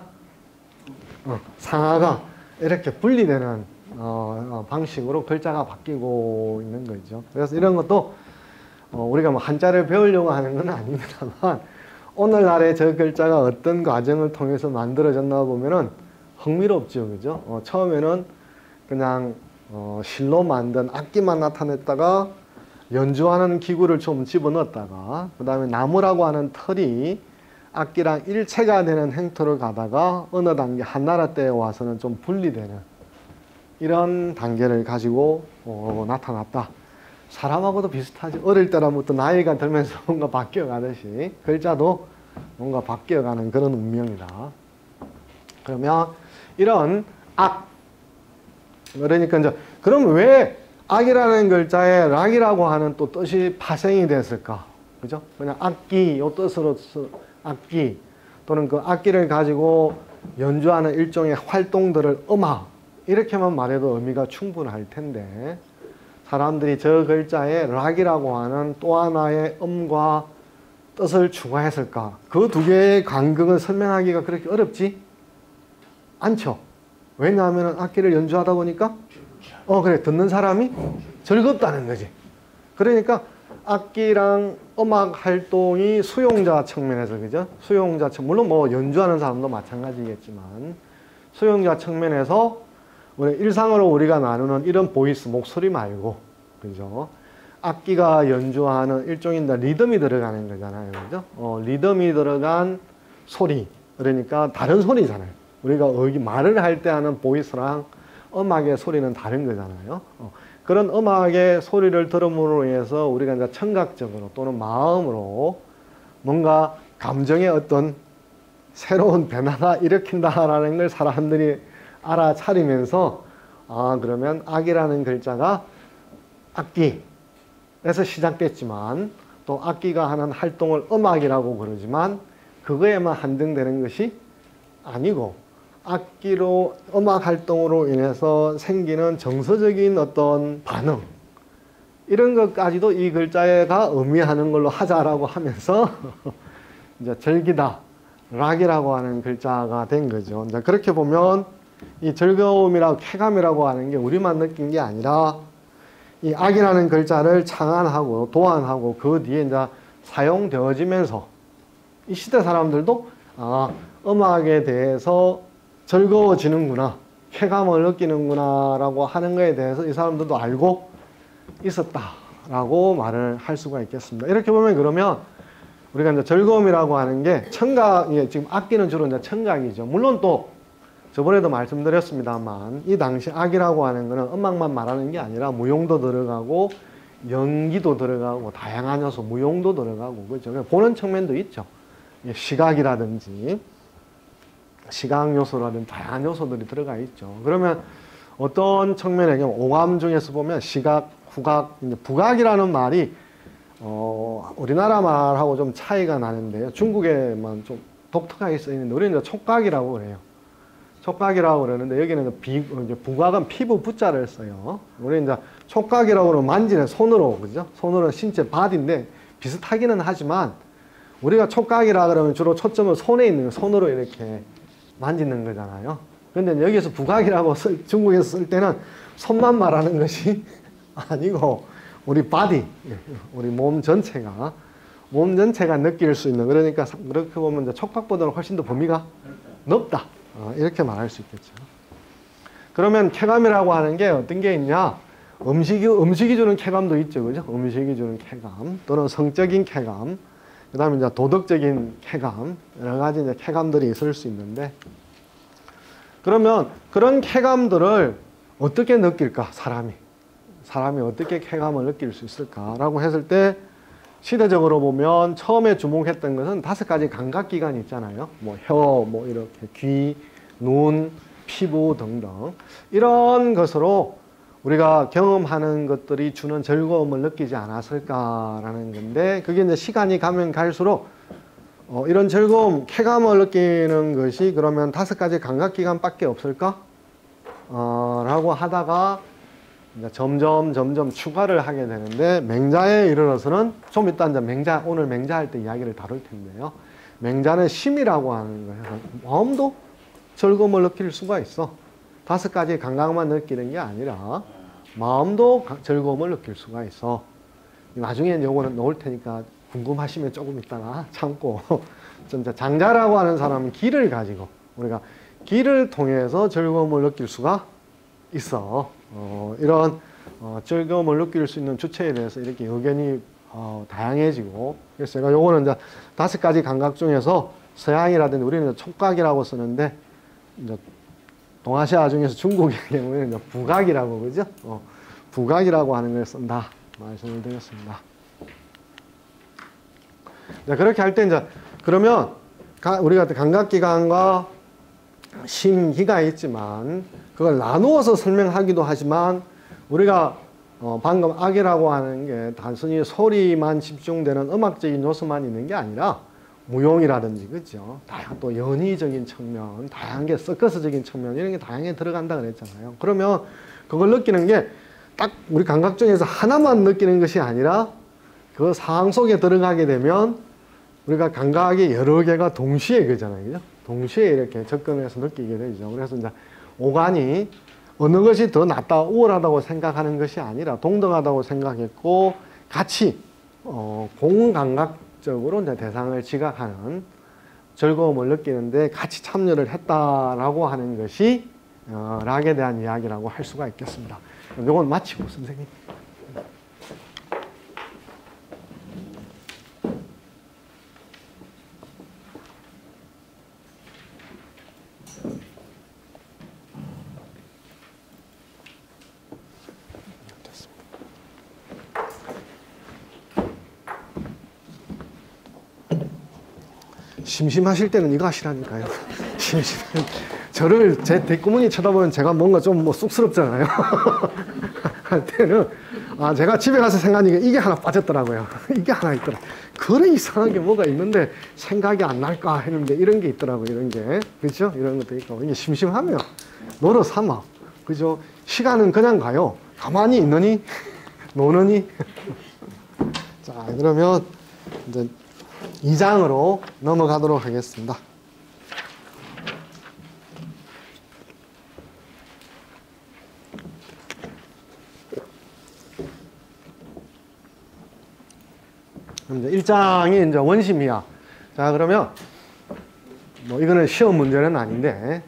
상하가 이렇게 분리되는 방식으로 글자가 바뀌고 있는 거죠. 그래서 이런 것도 우리가 뭐 한자를 배우려고 하는 건 아닙니다만, 오늘날의 저 글자가 어떤 과정을 통해서 만들어졌나 보면은 흥미롭죠. 그죠? 처음에는 그냥 실로 만든 악기만 나타냈다가 연주하는 기구를 좀 집어넣었다가, 그 다음에 나무라고 하는 털이 악기랑 일체가 되는 행토를 가다가 어느 단계 한나라 때에 와서는 좀 분리되는 이런 단계를 가지고 나타났다. 사람하고도 비슷하죠. 어릴 때로부터 나이가 들면서 뭔가 바뀌어가듯이 글자도 뭔가 바뀌어가는 그런 운명이다. 그러면 이런 악, 그러니까 이제 그럼 왜 악이라는 글자에 락이라고 하는 또 뜻이 파생이 됐을까? 그죠? 그냥 악기, 요 뜻으로서 악기, 또는 그 악기를 가지고 연주하는 일종의 활동들을 음악, 이렇게만 말해도 의미가 충분할 텐데, 사람들이 저 글자에 락이라고 하는 또 하나의 음과 뜻을 추가했을까? 그 두 개의 간극을 설명하기가 그렇게 어렵지 않죠. 왜냐하면 악기를 연주하다 보니까 그래, 듣는 사람이 즐겁다는 거지. 그러니까 악기랑 음악 활동이 수용자 측면에서, 그죠? 수용자 측면, 물론 뭐 연주하는 사람도 마찬가지겠지만, 수용자 측면에서 우리 일상으로 우리가 나누는 이런 보이스, 목소리 말고, 그죠? 악기가 연주하는 일종의 리듬이 들어가는 거잖아요. 그죠? 리듬이 들어간 소리. 그러니까 다른 소리잖아요. 우리가 말을 할 때 하는 보이스랑 음악의 소리는 다른 거잖아요. 그런 음악의 소리를 들음으로 인해서 우리가 이제 청각적으로 또는 마음으로 뭔가 감정의 어떤 새로운 변화가 일으킨다라는 걸 사람들이 알아차리면서 그러면 악이라는 글자가 악기에서 시작됐지만 또 악기가 하는 활동을 음악이라고 그러지만 그거에만 한정되는 것이 아니고 악기로 음악 활동으로 인해서 생기는 정서적인 어떤 반응 이런 것까지도 이 글자가 의미하는 걸로 하자라고 하면서 이제 즐기다 락이라고 하는 글자가 된 거죠. 이제 그렇게 보면 이 즐거움이라고 쾌감이라고 하는 게 우리만 느낀 게 아니라 이 악이라는 글자를 창안하고 도안하고 그 뒤에 이제 사용되어지면서 이 시대 사람들도 음악에 대해서 즐거워지는구나, 쾌감을 느끼는구나 라고 하는 거에 대해서 이 사람들도 알고 있었다라고 말을 할 수가 있겠습니다. 이렇게 보면 그러면 우리가 이제 즐거움이라고 하는 게 청각, 지금 악기는 주로 이제 청각이죠. 물론 또 저번에도 말씀드렸습니다만 이 당시 악이라고 하는 거는 음악만 말하는 게 아니라 무용도 들어가고 연기도 들어가고 다양한 요소, 무용도 들어가고 그렇죠. 보는 측면도 있죠. 시각이라든지 시각 요소라든지 다양한 요소들이 들어가 있죠. 그러면 어떤 측면에 오감 중에서 보면 시각, 후각, 부각이라는 말이 우리나라 말하고 좀 차이가 나는데요. 중국에만 좀 독특하게 쓰이는데 우리는 이제 촉각이라고 그래요. 촉각이라고 그러는데 여기는 이제 부각은 피부 부자를 써요. 우리는 이제 촉각이라고 그러면 만지는 손으로, 그죠? 손으로 신체 바디인데 비슷하기는 하지만 우리가 촉각이라 그러면 주로 초점을 손에 있는 손으로 이렇게 만지는 거잖아요. 근데 여기서 부각이라고 중국에서 쓸 때는 손만 말하는 것이 아니고 우리 바디, 우리 몸 전체가 느낄 수 있는, 그러니까 그렇게 보면 이제 촉각보다는 훨씬 더 범위가 넓다. 이렇게 말할 수 있겠죠. 그러면 쾌감이라고 하는 게 어떤 게 있냐? 음식이 주는 쾌감도 있죠. 그죠? 음식이 주는 쾌감, 또는 성적인 쾌감, 그 다음에 이제 도덕적인 쾌감, 여러 가지 이제 쾌감들이 있을 수 있는데, 그러면 그런 쾌감들을 어떻게 느낄까? 사람이 어떻게 쾌감을 느낄 수 있을까라고 했을 때, 시대적으로 보면 처음에 주목했던 것은 5가지 감각기관이 있잖아요. 뭐 혀, 뭐 이렇게 귀, 눈, 피부 등등 이런 것으로 우리가 경험하는 것들이 주는 즐거움을 느끼지 않았을까라는 건데, 그게 이제 시간이 가면 갈수록 이런 즐거움, 쾌감을 느끼는 것이 그러면 5가지 감각기관밖에 없을까? 라고 하다가 이제 점점 추가를 하게 되는데, 맹자에 이르러서는 좀 이따 이제 오늘 맹자할 때 이야기를 다룰 텐데요. 맹자는 심이라고 하는 거예요. 마음도 즐거움을 느낄 수가 있어. 5가지 감각만 느끼는 게 아니라 마음도 즐거움을 느낄 수가 있어. 나중에 요거는 넣을 테니까 궁금하시면 조금 있다가 참고. 진짜 장자라고 하는 사람은 기를 가지고 우리가 기를 통해서 즐거움을 느낄 수가 있어. 이런 즐거움을 느낄 수 있는 주체에 대해서 이렇게 의견이 다양해지고, 그래서 제가 요거는 이제 5가지 감각 중에서 서양이라든지 우리는 촉각이라고 쓰는데, 이제 동아시아 중에서 중국의 경우에는 이제 부각이라고, 그죠? 부각이라고 하는 걸 쓴다 말씀을 드렸습니다. 자, 그렇게 할 때 이제 그러면 우리가 감각기관과 심기가 있지만 그걸 나누어서 설명하기도 하지만, 우리가 방금 악이라고 하는 게 단순히 소리만 집중되는 음악적인 요소만 있는 게 아니라 무용이라든지, 그죠? 또 연희적인 측면, 다양하게 서커스적인 측면, 이런 게 다양하게 들어간다 그랬잖아요. 그러면 그걸 느끼는 게 딱 우리 감각 중에서 하나만 느끼는 것이 아니라 그 상황 속에 들어가게 되면 우리가 감각이 여러 개가 동시에 그잖아요. 그죠? 동시에 이렇게 접근해서 느끼게 되죠. 그래서 이제 오간이 어느 것이 더 낫다, 우월하다고 생각하는 것이 아니라 동등하다고 생각했고, 같이 공감각적으로 이제 대상을 지각하는 즐거움을 느끼는데 같이 참여를 했다라고 하는 것이 락에 대한 이야기라고 할 수가 있겠습니다. 이건 마치고 선생님. 심심하실 때는 이거 하시라니까요. 저를 제 뒷구멍이 쳐다보면 제가 뭔가 좀 뭐 쑥스럽잖아요. 할 때는 제가 집에 가서 생각하니까 이게 하나 빠졌더라고요. 이게 하나 있더라. 그래 이상한 게 뭐가 있는데 생각이 안 날까 했는데 이런 게 있더라고요. 이런 게. 그죠? 이런 것도 있고. 이게 심심하면 노릇 삼아. 그죠? 시간은 그냥 가요. 가만히 있느니? 노느니? 자, 그러면 이제 2장으로 넘어가도록 하겠습니다. 이제 1장이 이제 원심이야. 자, 그러면 뭐 이거는 시험 문제는 아닌데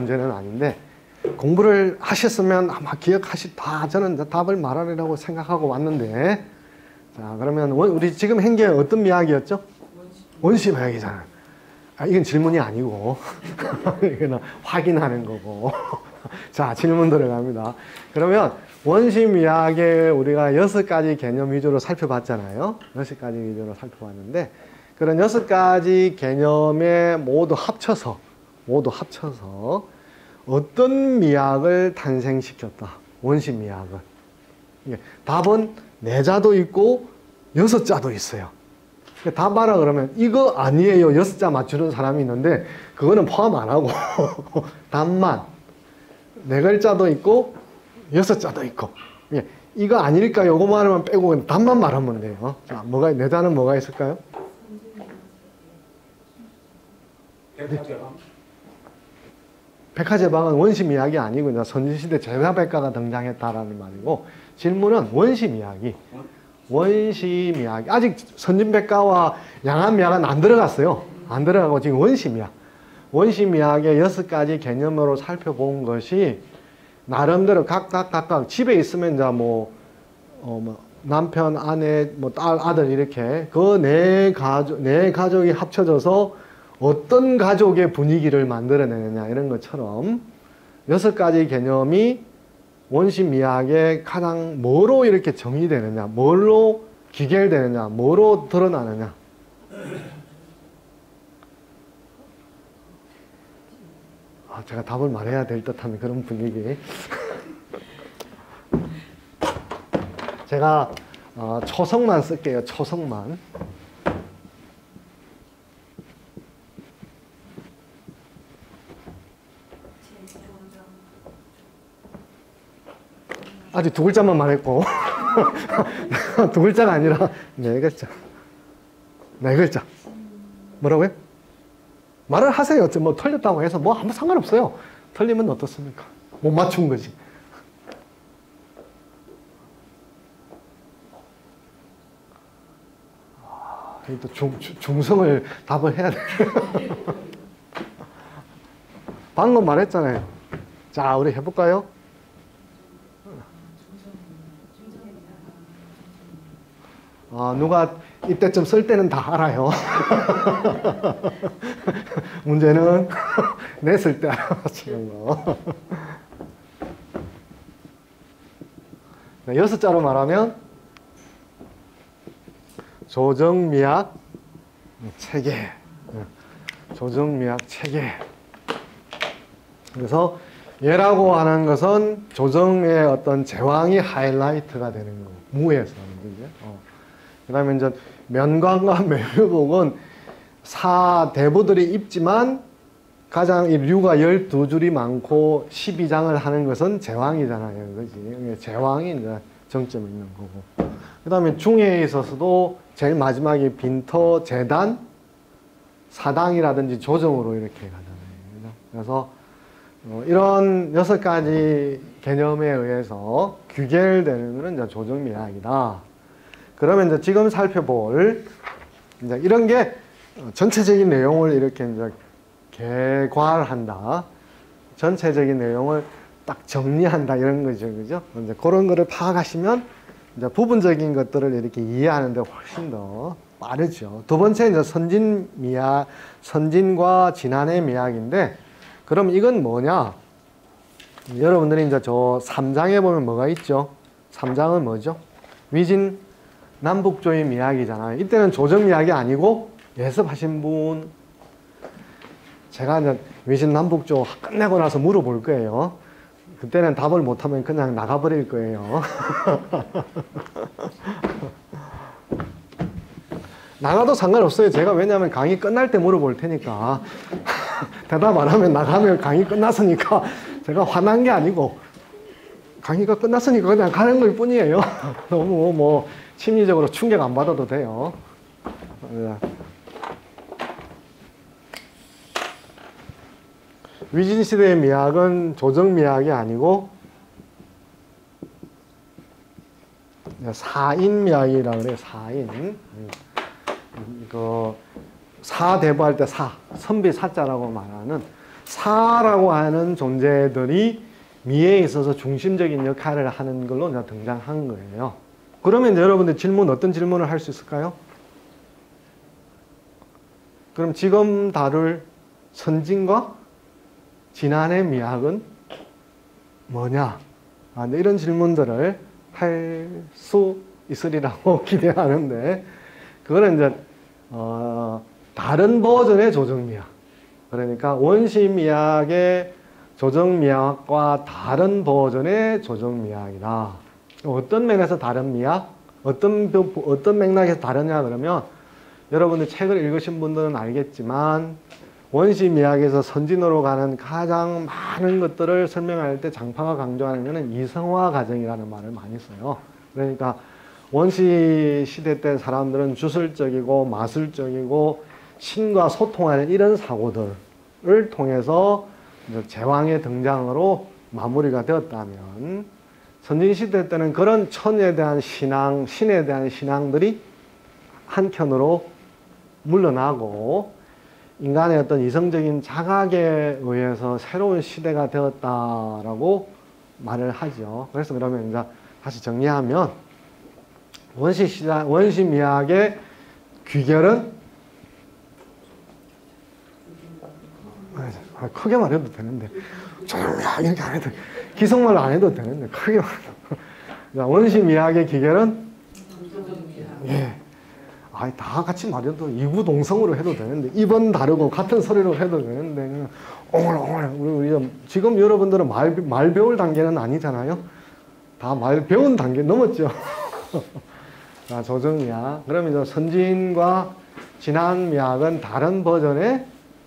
공부를 하셨으면 아마 기억하시다. 저는 이제 답을 말하리라고 생각하고 왔는데, 자, 그러면 우리 지금 한 게 어떤 미학이었죠? 원심이학이잖아. 이건 질문이 아니고 이거는 확인하는 거고. 자, 질문 들어갑니다. 그러면 원심이학에 우리가 6가지 개념 위주로 살펴봤잖아요. 6가지 위주로 살펴봤는데, 그런 6가지 개념에 모두 합쳐서 어떤 미학을 탄생시켰다. 원심미학은. 답은 4자도 있고 6자도 있어요. 답 알아 그러면 이거 아니에요. 6자 맞추는 사람이 있는데 그거는 포함 안 하고 답만 4글자도 있고 6자도 있고, 이거 아닐까 요거만 하면 빼고 답만 말하면 돼요. 자, 4자는 뭐가 있을까요? 백화제방은 원심 이야기 아니고 선진시대 제사백과가 등장했다라는 말이고, 질문은 원심 이야기. 아직 선진백과와 양한미학은 안 들어갔어요. 안 들어가고 지금 원심이야. 원심이학의 6가지 개념으로 살펴본 것이 나름대로 각각 집에 있으면 이제 남편, 아내, 딸, 아들 이렇게 그 네 가족이 합쳐져서 어떤 가족의 분위기를 만들어내느냐 이런 것처럼 6가지 개념이 원심이학에 가장 뭐로 이렇게 정의되느냐, 뭘로 기결되느냐, 뭐로 드러나느냐. 제가 답을 말해야 될 듯한 그런 분위기. 제가 초성만 쓸게요. 초성만. 아직 2글자만 말했고 2글자가 아니라 4글자. 4글자. 뭐라고요? 말을 하세요. 뭐 틀렸다고 해서 뭐 아무 상관없어요. 틀리면 어떻습니까? 못 맞춘 거지. 또 중성을 답을 해야 돼. 방금 말했잖아요. 자, 우리 해볼까요? 누가 이때쯤 쓸 때는 다 알아요. 문제는 내 쓸 때 알아맞히는 거. 6자로 말하면 조정미학 체계. 조정미학 체계. 그래서 얘라고 하는 것은 조정의 어떤 제왕이 하이라이트가 되는 거. 무에서는. 그 다음에 이제 면광과 매묘복은 사대부들이 입지만 가장 이 류가 12줄이 많고 12장을 하는 것은 제왕이잖아요. 그지? 제왕이 이제 정점이 있는 거고. 그 다음에 중해에 있어서도 제일 마지막에 빈터, 재단, 사당이라든지 조정으로 이렇게 가잖아요. 그래서 이런 6가지 개념에 의해서 규결되는 것은 이제 조정미학이다. 그러면 이제 지금 살펴볼 이제 이런 게 전체적인 내용을 이렇게 이제 개괄한다. 전체적인 내용을 딱 정리한다 이런 거죠, 그죠? 이제 그런 거를 파악하시면 이제 부분적인 것들을 이렇게 이해하는데 훨씬 더 빠르죠. 두 번째 이제 선진미학, 선진과 진한의 미학인데, 그럼 이건 뭐냐? 여러분들이 이제 저 3장에 보면 뭐가 있죠? 3장은 뭐죠? 위진 남북조의 미학이잖아요. 이때는 조정미학이 아니고 예습하신 분 제가 이제 외신 남북조 끝내고 나서 물어볼 거예요. 그때는 답을 못하면 그냥 나가버릴 거예요. 나가도 상관없어요. 제가 왜냐하면 강의 끝날 때 물어볼 테니까. 대답 안 하면 나가면 강의 끝났으니까 제가 화난 게 아니고 강의가 끝났으니까 그냥 가는 걸 뿐이에요. 너무 뭐 심리적으로 충격 안 받아도 돼요. 위진시대의 미학은 조정미학이 아니고 사인미학이라고 그래요. 사인. 그 사대부할 때 선비 사자라고 말하는 사라고 하는 존재들이 미에 있어서 중심적인 역할을 하는 걸로 이제 등장한 거예요. 그러면 이제 여러분들 어떤 질문을 할 수 있을까요? 그럼 지금 다룰 선진과 지난의 미학은 뭐냐? 이런 질문들을 할 수 있으리라고 기대하는데, 그거는 이제 다른 버전의 조정미학. 그러니까 원시미학의 조정미학과 다른 버전의 조정미학이다. 어떤 면에서 다른 미학? 어떤 맥락에서 다르냐 그러면 여러분들 책을 읽으신 분들은 알겠지만 원시미학에서 선진으로 가는 가장 많은 것들을 설명할 때 장파가 강조하는 것은 이성화 과정이라는 말을 많이 써요. 그러니까 원시 시대 때 사람들은 주술적이고 마술적이고 신과 소통하는 이런 사고들을 통해서 제왕의 등장으로 마무리가 되었다면, 선진시대 때는 그런 천에 대한 신앙, 신에 대한 신앙들이 한켠으로 물러나고 인간의 어떤 이성적인 자각에 의해서 새로운 시대가 되었다라고 말을 하죠. 그래서 그러면 이제 다시 정리하면 원시미학의 귀결은 크게 말해도 되는데 조용히 이렇게 안 해도 기성말로 안 해도 되는데 크게 말해도 원시미학의 귀결은 예. 다 같이 말해도 이구동성으로 해도 되는데 입은 다르고 같은 소리로 해도 되는데 옹얼옹얼 우리 지금 여러분들은 말 배울 단계는 아니잖아요. 다 말 배운 단계 넘었죠. 자, 조정미학. 그럼 이제 선진과 진한미학은 다른 버전의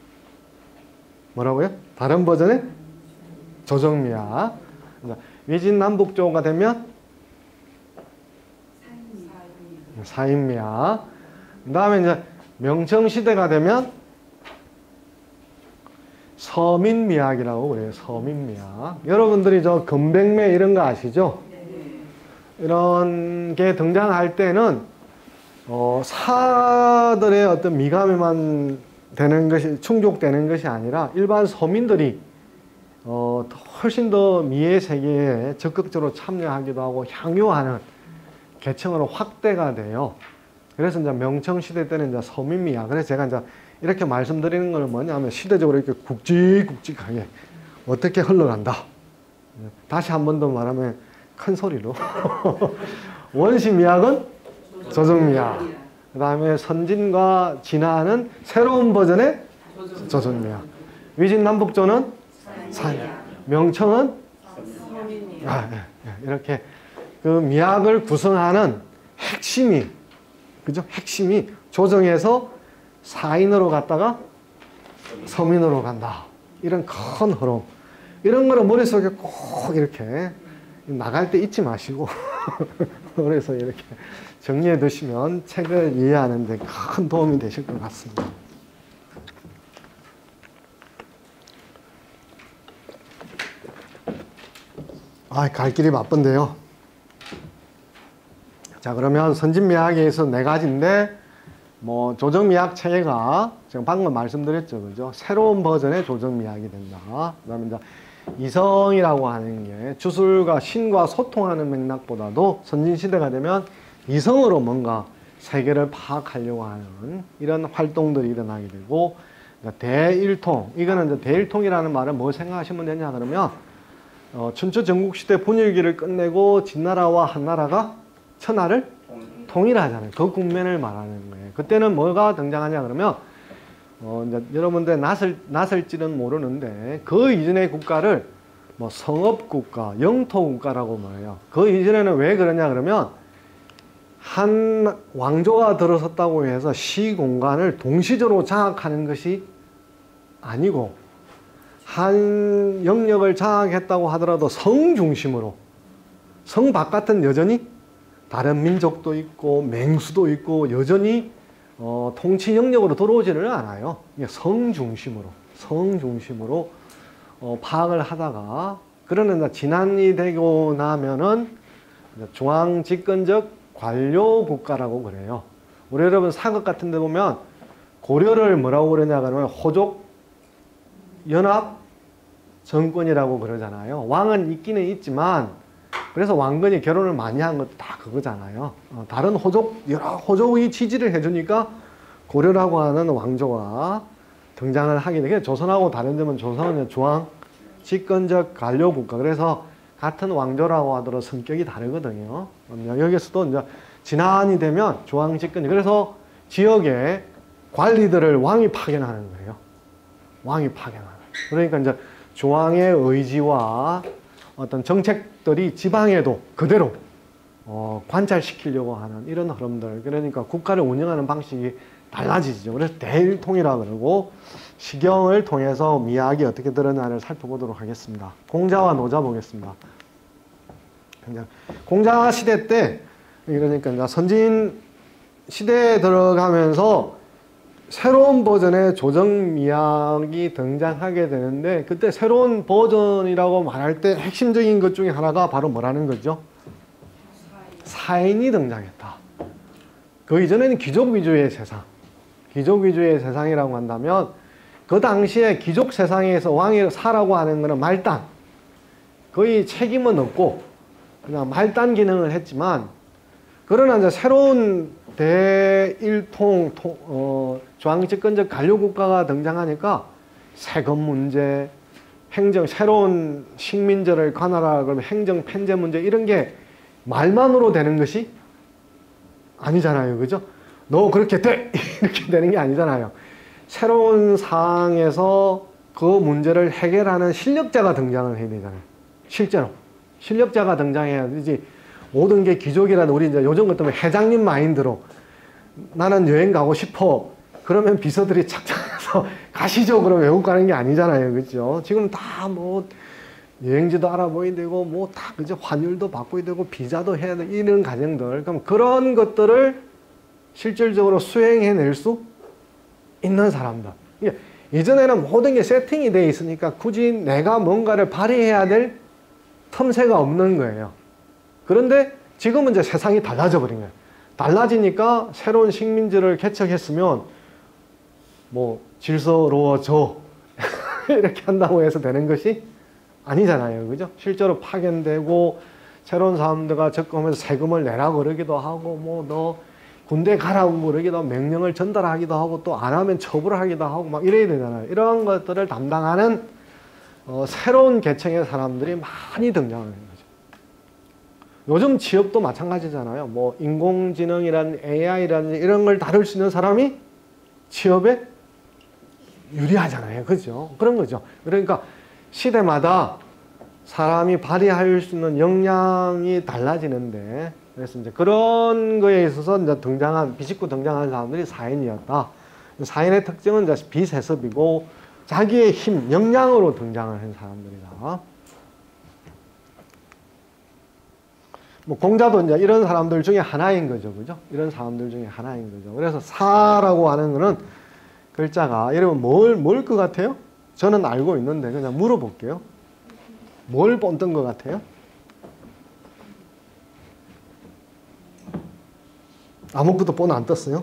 뭐라고요? 다른 버전의 조정미학. 위진남북조가 되면 사인미학. 그 다음에 이제 명청시대가 되면 서민미학이라고 그래요. 서민미학. 여러분들이 저 금백매 이런 거 아시죠? 이런 게 등장할 때는 사들의 어떤 미감에만 되는 것이 충족되는 것이 아니라 일반 서민들이 훨씬 더 미의 세계에 적극적으로 참여하기도 하고 향유하는 계층으로 확대가 돼요. 그래서 이제 명청시대 때는 이제 서민미학. 그래서 제가 이제 이렇게 말씀드리는 건 뭐냐면 시대적으로 이렇게 굵직굵직하게 어떻게 흘러간다. 다시 한 번 더 말하면 큰 소리로. 원시미학은 조정미학. 그 다음에 선진과 진화는 새로운 버전의 조정미학. 위진남북조는 명청은 이렇게 그 미학을 구성하는 핵심이, 그죠? 핵심이 조정에서 사인으로 갔다가 서민으로 간다. 이런 큰 흐름. 이런 거를 머릿속에 꼭 이렇게 나갈 때 잊지 마시고 그래서 이렇게 정리해 두시면 책을 이해하는 데 큰 도움이 되실 것 같습니다. 갈 길이 바쁜데요. 자, 그러면 선진미학에서 4가지인데 뭐 조정미학 체계가 지금 방금 말씀드렸죠, 그죠? 새로운 버전의 조정미학이 된다. 그다음에 이제 이성이라고 하는 게 주술과 신과 소통하는 맥락보다도 선진시대가 되면 이성으로 뭔가 세계를 파악하려고 하는 이런 활동들이 일어나게 되고, 대일통, 이거는 이제 대일통이라는 말은 뭐 생각하시면 되냐 그러면 춘추 전국시대 분열기를 끝내고 진나라와 한나라가 천하를 통일하잖아요. 그 국면을 말하는 거예요. 그때는 뭐가 등장하냐 그러면 이제 여러분들 낯을지는 모르는데 그 이전의 국가를 뭐 성업국가, 영토국가라고 말해요. 그 이전에는 왜 그러냐 그러면 한 왕조가 들어섰다고 해서 시공간을 동시적으로 장악하는 것이 아니고 한 영역을 장악했다고 하더라도 성 중심으로 성 바깥은 여전히 다른 민족도 있고 맹수도 있고 여전히 통치 영역으로 들어오지는 않아요. 성 중심으로 파악을 하다가 그러는 진안이 되고 나면은 중앙 집권적 관료 국가라고 그래요. 우리 여러분 사극 같은 데 보면 고려를 뭐라고 그러냐 그러면 호족 연합 정권이라고 그러잖아요. 왕은 있기는 있지만 그래서 왕건이 결혼을 많이 한 것도 다 그거잖아요. 다른 여러 호족이 지지를 해주니까 고려라고 하는 왕조가 등장을 하게 되게 조선하고 다른 점은 조선은 중앙 집권적 관료 국가. 그래서 같은 왕조라고 하더라도 성격이 다르거든요. 여기서도 이제 진안이 되면 중앙 집권. 그래서 지역의 관리들을 왕이 파견하는 거예요. 왕이 파견하는. 그러니까 이제 중앙의 의지와 어떤 정책들이 지방에도 그대로 관찰시키려고 하는 이런 흐름들. 그러니까 국가를 운영하는 방식이 달라지죠. 그래서 대일통이라 그러고 시경을 통해서 미학이 어떻게 드러나를 살펴보도록 하겠습니다. 공자와 노자 보겠습니다. 공자 시대 때 그러니까 이제 선진 시대에 들어가면서 새로운 버전의 조정미학이 등장하게 되는데 그때 새로운 버전이라고 말할 때 핵심적인 것 중에 하나가 바로 뭐라는 거죠? 사인이 등장했다. 그 이전에는 귀족 위주의 세상, 귀족 위주의 세상이라고 한다면 그 당시에 귀족 세상에서 왕이 사라고 하는 것은 말단, 거의 책임은 없고 그냥 말단 기능을 했지만 그러나 이제 새로운 대일통 중앙집권적 관료국가가 등장하니까 세금 문제, 행정, 새로운 식민지를 관할하라 그러면 행정 편제 문제 이런 게 말만으로 되는 것이 아니잖아요. 그죠? 너 그렇게 돼! 이렇게 되는 게 아니잖아요. 새로운 상황에서 그 문제를 해결하는 실력자가 등장을 해야 되잖아요. 실제로. 실력자가 등장해야 되지. 모든 게 귀족이라도 우리 이제 요즘 같으면 회장님 마인드로 나는 여행 가고 싶어. 그러면 비서들이 착착해서 가시죠. 그러면 외국 가는 게 아니잖아요. 그죠? 지금 다 뭐 여행지도 알아보야 되고 뭐 다 그죠? 환율도 바꿔야 되고 비자도 해야 되고 이런 과정들. 그럼 그런 것들을 실질적으로 수행해낼 수 있는 사람들. 이전에는 모든 게 세팅이 되어 있으니까 굳이 내가 뭔가를 발휘해야 될 틈새가 없는 거예요. 그런데 지금은 이제 세상이 달라져 버린 거예요. 달라지니까 새로운 식민지를 개척했으면 뭐 질서로워져 이렇게 한다고 해서 되는 것이 아니잖아요. 그죠? 실제로 파견되고 새로운 사람들과 접근하면서 세금을 내라고 그러기도 하고 뭐 너 군대 가라고 그러기도 하고 명령을 전달하기도 하고 또 안 하면 처벌하기도 하고 막 이래야 되잖아요. 이런 것들을 담당하는 새로운 계층의 사람들이 많이 등장하는 거죠. 요즘 취업도 마찬가지잖아요. 뭐 인공지능이라는 AI라는 이런 걸 다룰 수 있는 사람이 취업에 유리하잖아요. 그죠? 그런 거죠. 그러니까 시대마다 사람이 발휘할 수 있는 역량이 달라지는데 그래서 이제 그런 거에 있어서 이제 비집고 등장한 사람들이 사인이었다. 사인의 특징은 이제 비세습이고 자기의 힘, 역량으로 등장을 한 사람들이다. 뭐 공자도 이제 이런 사람들 중에 하나인 거죠. 그죠? 이런 사람들 중에 하나인 거죠. 그래서 사라고 하는 거는 글자가 여러분 뭘 것 같아요? 저는 알고 있는데 그냥 물어볼게요. 뭘 본뜬 것 같아요? 아무것도 본 안 떴어요?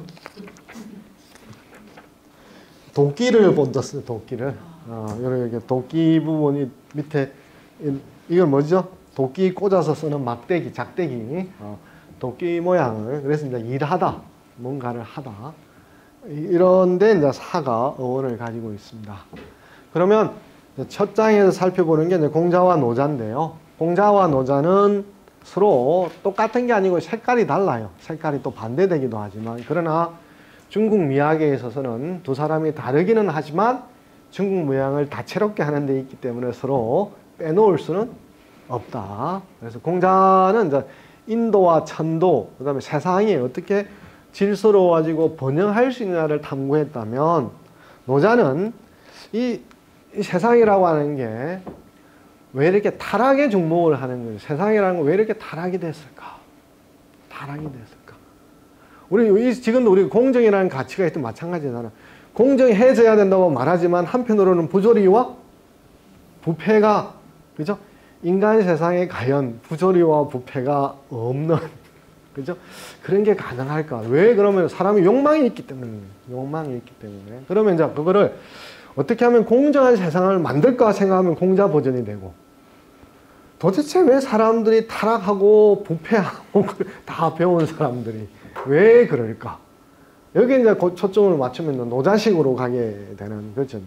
도끼를 본떴어요. 도끼를. 이렇게 도끼 부분이 밑에 이걸 뭐죠? 도끼 꽂아서 쓰는 막대기, 작대기, 도끼 모양을. 그래서 이제 일하다, 뭔가를 하다. 이런데 이제 사가 어원을 가지고 있습니다. 그러면 첫 장에서 살펴보는 게 이제 공자와 노자인데요. 공자와 노자는 서로 똑같은 게 아니고 색깔이 달라요. 색깔이 또 반대되기도 하지만, 그러나 중국 미학에 있어서는 두 사람이 다르기는 하지만 중국 모양을 다채롭게 하는 데 있기 때문에 서로 빼놓을 수는 없다. 그래서 공자는 이제 인도와 천도, 그 다음에 세상이 어떻게 질서로 가지고 번영할 수 있느냐를 탐구했다면, 노자는 이 세상이라고 하는 게 왜 이렇게 타락에 중목을 하는 거예요? 세상이라는 건 왜 이렇게 타락이 됐을까? 타락이 됐을까? 우리 지금도 우리 공정이라는 가치가 있든 마찬가지잖아. 공정해져야 된다고 말하지만 한편으로는 부조리와 부패가, 그죠? 인간 세상에 과연 부조리와 부패가 없는, 그죠? 그런 게 가능할까? 왜? 그러면 사람이 욕망이 있기 때문에. 그러면 이제 그거를 어떻게 하면 공정한 세상을 만들까 생각하면 공자 버전이 되고, 도대체 왜 사람들이 타락하고 부패하고 다 배운 사람들이 왜 그럴까? 여기 이제 초점을 맞추면 노자식으로 가게 되는 거죠.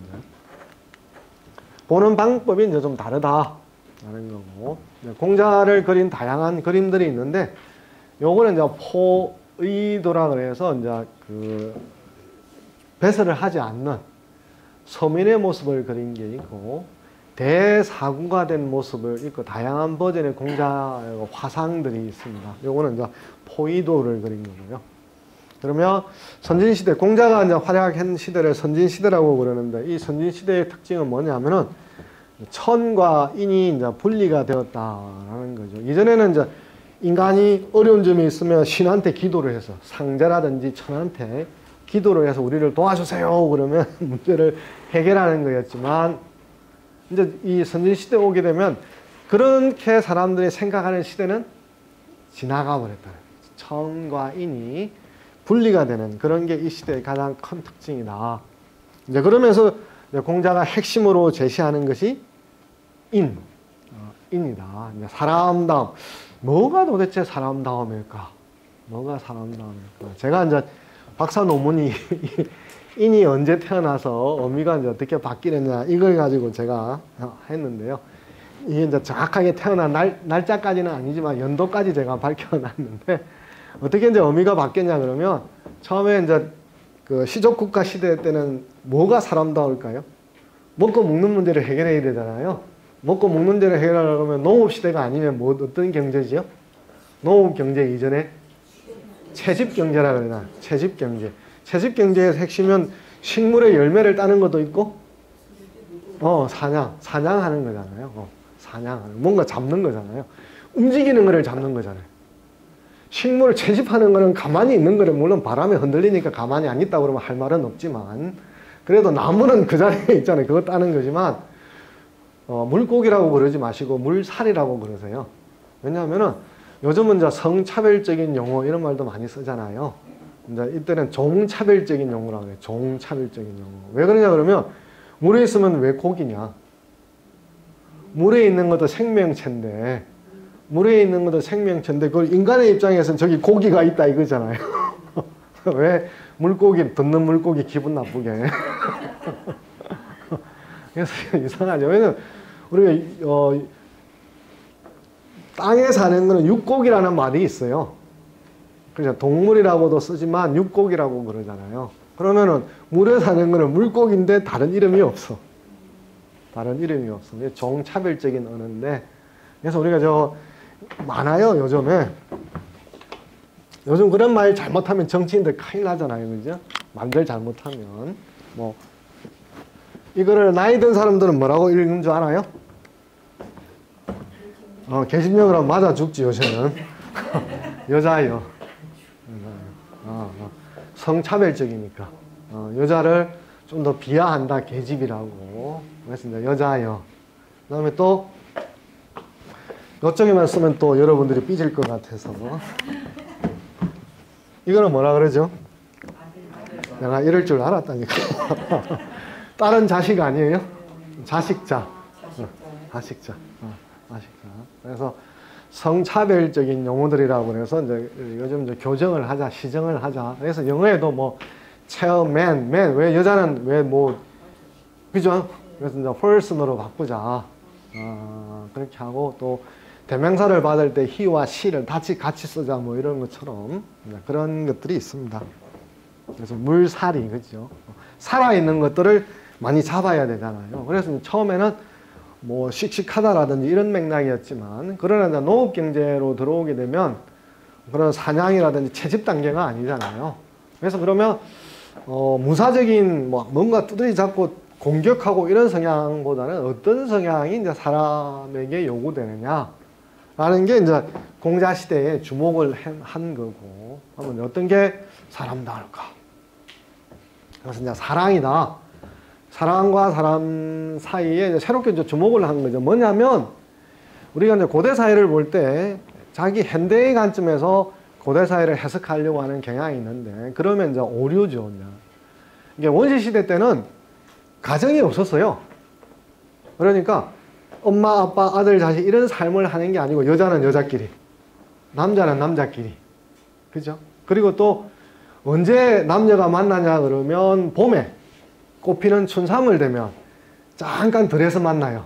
보는 방법이 이제 좀 다르다라는 거고, 공자를 그린 다양한 그림들이 있는데, 요거는 이제 포의도라 그래서 이제 그 배설을 하지 않는 서민의 모습을 그린 게 있고, 대사구가 된 모습을 있고, 다양한 버전의 공자 화상들이 있습니다. 요거는 이제 포의도를 그린 거고요. 그러면 선진시대, 공자가 이제 활약한 시대를 선진시대라고 그러는데, 이 선진시대의 특징은 뭐냐면은 천과 인이 이제 분리가 되었다라는 거죠. 이전에는 이제 인간이 어려운 점이 있으면 신한테 기도를 해서, 상제라든지 천한테 기도를 해서 우리를 도와주세요 그러면 문제를 해결하는 거였지만, 이제 이 선진시대 오게 되면 그렇게 사람들이 생각하는 시대는 지나가 버렸다. 천과 인이 분리가 되는 그런 게 이 시대의 가장 큰 특징이다. 이제 그러면서 이제 공자가 핵심으로 제시하는 것이 인이다. 이제 사람다움. 뭐가 도대체 사람다움일까? 뭐가 사람다움일까? 제가 이제 박사 논문이 인이 언제 태어나서 어미가 이제 어떻게 바뀌느냐 이걸 가지고 제가 했는데요. 이게 이제 정확하게 태어난 날짜까지는 아니지만 연도까지 제가 밝혀놨는데, 어떻게 이제 어미가 바뀌었냐 그러면, 처음에 이제 그 시족국가 시대 때는 뭐가 사람다울까요? 먹고 먹는 문제를 해결해야 되잖아요. 먹고 먹는 문제를 해결하려면 농업시대가 아니면 뭐 어떤 경제지요? 농업경제 이전에 채집경제라 그러나, 채집경제. 채집경제의 핵심은 식물의 열매를 따는 것도 있고, 사냥하는 거잖아요. 사냥하는, 뭔가 잡는 거잖아요. 움직이는 거를 잡는 거잖아요. 식물을 채집하는 거는 가만히 있는 거를, 물론 바람에 흔들리니까 가만히 안 있다고 그러면 할 말은 없지만, 그래도 나무는 그 자리에 있잖아요. 그거 따는 거지만, 물고기라고 그러지 마시고 물살이라고 그러세요. 왜냐하면은 요즘은 이제 성차별적인 용어 이런 말도 많이 쓰잖아요. 이제 이때는 종차별적인 용어라고 해요. 종차별적인 용어. 왜 그러냐 그러면, 물에 있으면 왜 고기냐? 물에 있는 것도 생명체인데, 그걸 인간의 입장에서는 저기 고기가 있다 이거잖아요. 왜 물고기, 듣는 물고기 기분 나쁘게. 그래서 이상하죠. 왜냐면 우리가 땅에 사는 거는 육고기라는 말이 있어요. 그냥 동물이라고도 쓰지만 육고기라고 그러잖아요. 그러면은 물에 사는 거는 물고기인데 다른 이름이 없어. 종차별적인 언어인데, 그래서 우리가 많아요, 요즘에. 요즘 그런 말 잘못하면 정치인들 큰일 나잖아요, 그죠? 말들 잘못하면. 이거를 나이 든 사람들은 뭐라고 읽는 줄 알아요? 계집력으로 맞아 죽지, 요새는. 여자요. 성차별적이니까. 여자를 좀 더 비하한다, 계집이라고. 그래서 이제 여자요. 그 다음에 또, 이쪽에만 쓰면 또 여러분들이 삐질 것 같아서. 이거는 뭐라 그러죠? 내가 이럴 줄 알았다니까. 딸은 자식 아니에요? 자식자. 자식자. 그래서 성차별적인 용어들이라고 그래서 이제 요즘 이제 교정을 하자, 시정을 하자. 그래서 영어에도 뭐 체어맨, 왜 여자는 왜 그죠? 그래서 이제 person으로 바꾸자. 그렇게 하고, 또 대명사를 받을 때 he와 she를 같이 쓰자 뭐 이런 것처럼 그런 것들이 있습니다. 그래서 물살이, 그죠? 살아있는 것들을 많이 잡아야 되잖아요. 그래서 처음에는 뭐 씩씩하다라든지 이런 맥락이었지만, 그러나 이제 농업경제로 들어오게 되면 그런 사냥이라든지 채집 단계가 아니잖아요. 그래서 그러면 무사적인 뭐 뭔가 두드리 잡고 공격하고 이런 성향보다는 어떤 성향이 이제 사람에게 요구되느냐라는 게 이제 공자 시대에 주목을 한 거고, 그러면 어떤 게 사람다울까? 그래서 이제 사랑이다. 사람과 사람 사이에 이제 새롭게 이제 주목을 한 거죠. 뭐냐면 우리가 이제 고대 사회를 볼 때 자기 현대의 관점에서 고대 사회를 해석하려고 하는 경향이 있는데, 그러면 이제 오류죠. 이게 원시 시대 때는 가정이 없었어요. 그러니까 엄마, 아빠, 아들, 자식 이런 삶을 하는 게 아니고 여자는 여자끼리, 남자는 남자끼리, 그죠? 그리고 또 언제 남녀가 만나냐 그러면 봄에 꽃피는 춘삼월 되면 잠깐 들에서 만나요.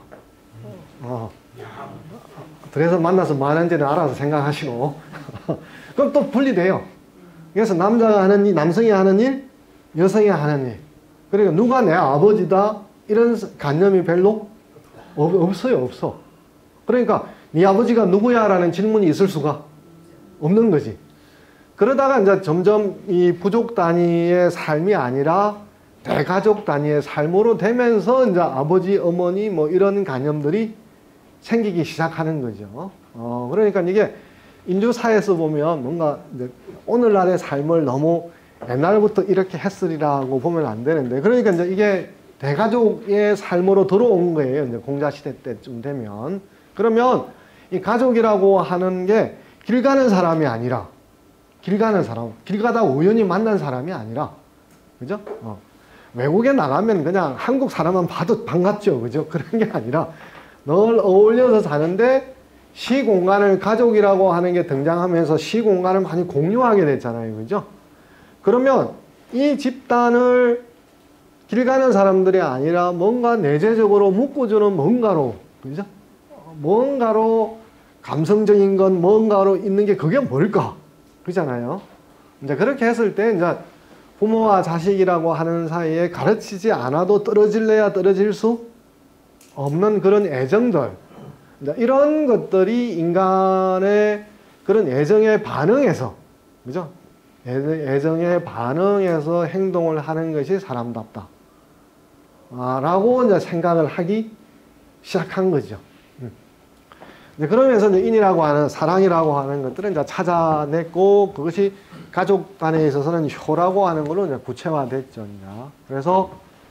들에서 만나서 뭐 하는지는 알아서 생각하시고 그럼 또 분리돼요. 그래서 남자가 하는 일, 남성이 하는 일, 여성이 하는 일. 그러니까 누가 내 아버지다 이런 관념이 별로 없어요. 없어. 그러니까 네 아버지가 누구야 라는 질문이 있을 수가 없는 거지. 그러다가 이제 점점 이 부족 단위의 삶이 아니라 대가족 단위의 삶으로 되면서 이제 아버지, 어머니 뭐 이런 개념들이 생기기 시작하는 거죠. 그러니까 이게 인류사에서 보면 뭔가 이제 오늘날의 삶을 너무 옛날부터 이렇게 했으리라고 보면 안 되는데, 그러니까 이제 이게 대가족의 삶으로 들어온 거예요. 이제 공자시대 때쯤 되면. 그러면 이 가족이라고 하는 게 길 가는 사람이 아니라, 길 가는 사람, 길 가다 우연히 만난 사람이 아니라, 그죠? 외국에 나가면 그냥 한국 사람만 봐도 반갑죠. 그죠? 그런 게 아니라 늘 어울려서 사는데 시공간을 가족이라고 하는 게 등장하면서 시공간을 많이 공유하게 됐잖아요. 그죠? 그러면 이 집단을 길 가는 사람들이 아니라 뭔가 내재적으로 묶어주는 뭔가로, 그죠? 뭔가로 감성적인 건 뭔가로 있는 게 그게 뭘까? 그잖아요. 이제 그렇게 했을 때 이제 부모와 자식이라고 하는 사이에 가르치지 않아도 떨어질래야 떨어질 수 없는 그런 애정들, 이런 것들이 인간의 그런 애정에 반응해서, 그죠? 애정에 반응해서 행동을 하는 것이 사람답다. 라고 이제 생각을 하기 시작한 거죠. 이제 그러면서 이제 인이라고 하는, 사랑이라고 하는 것들은 이제 찾아냈고, 그것이 가족 간에 있어서는 효라고 하는 걸로 이제 구체화됐죠. 이제. 그래서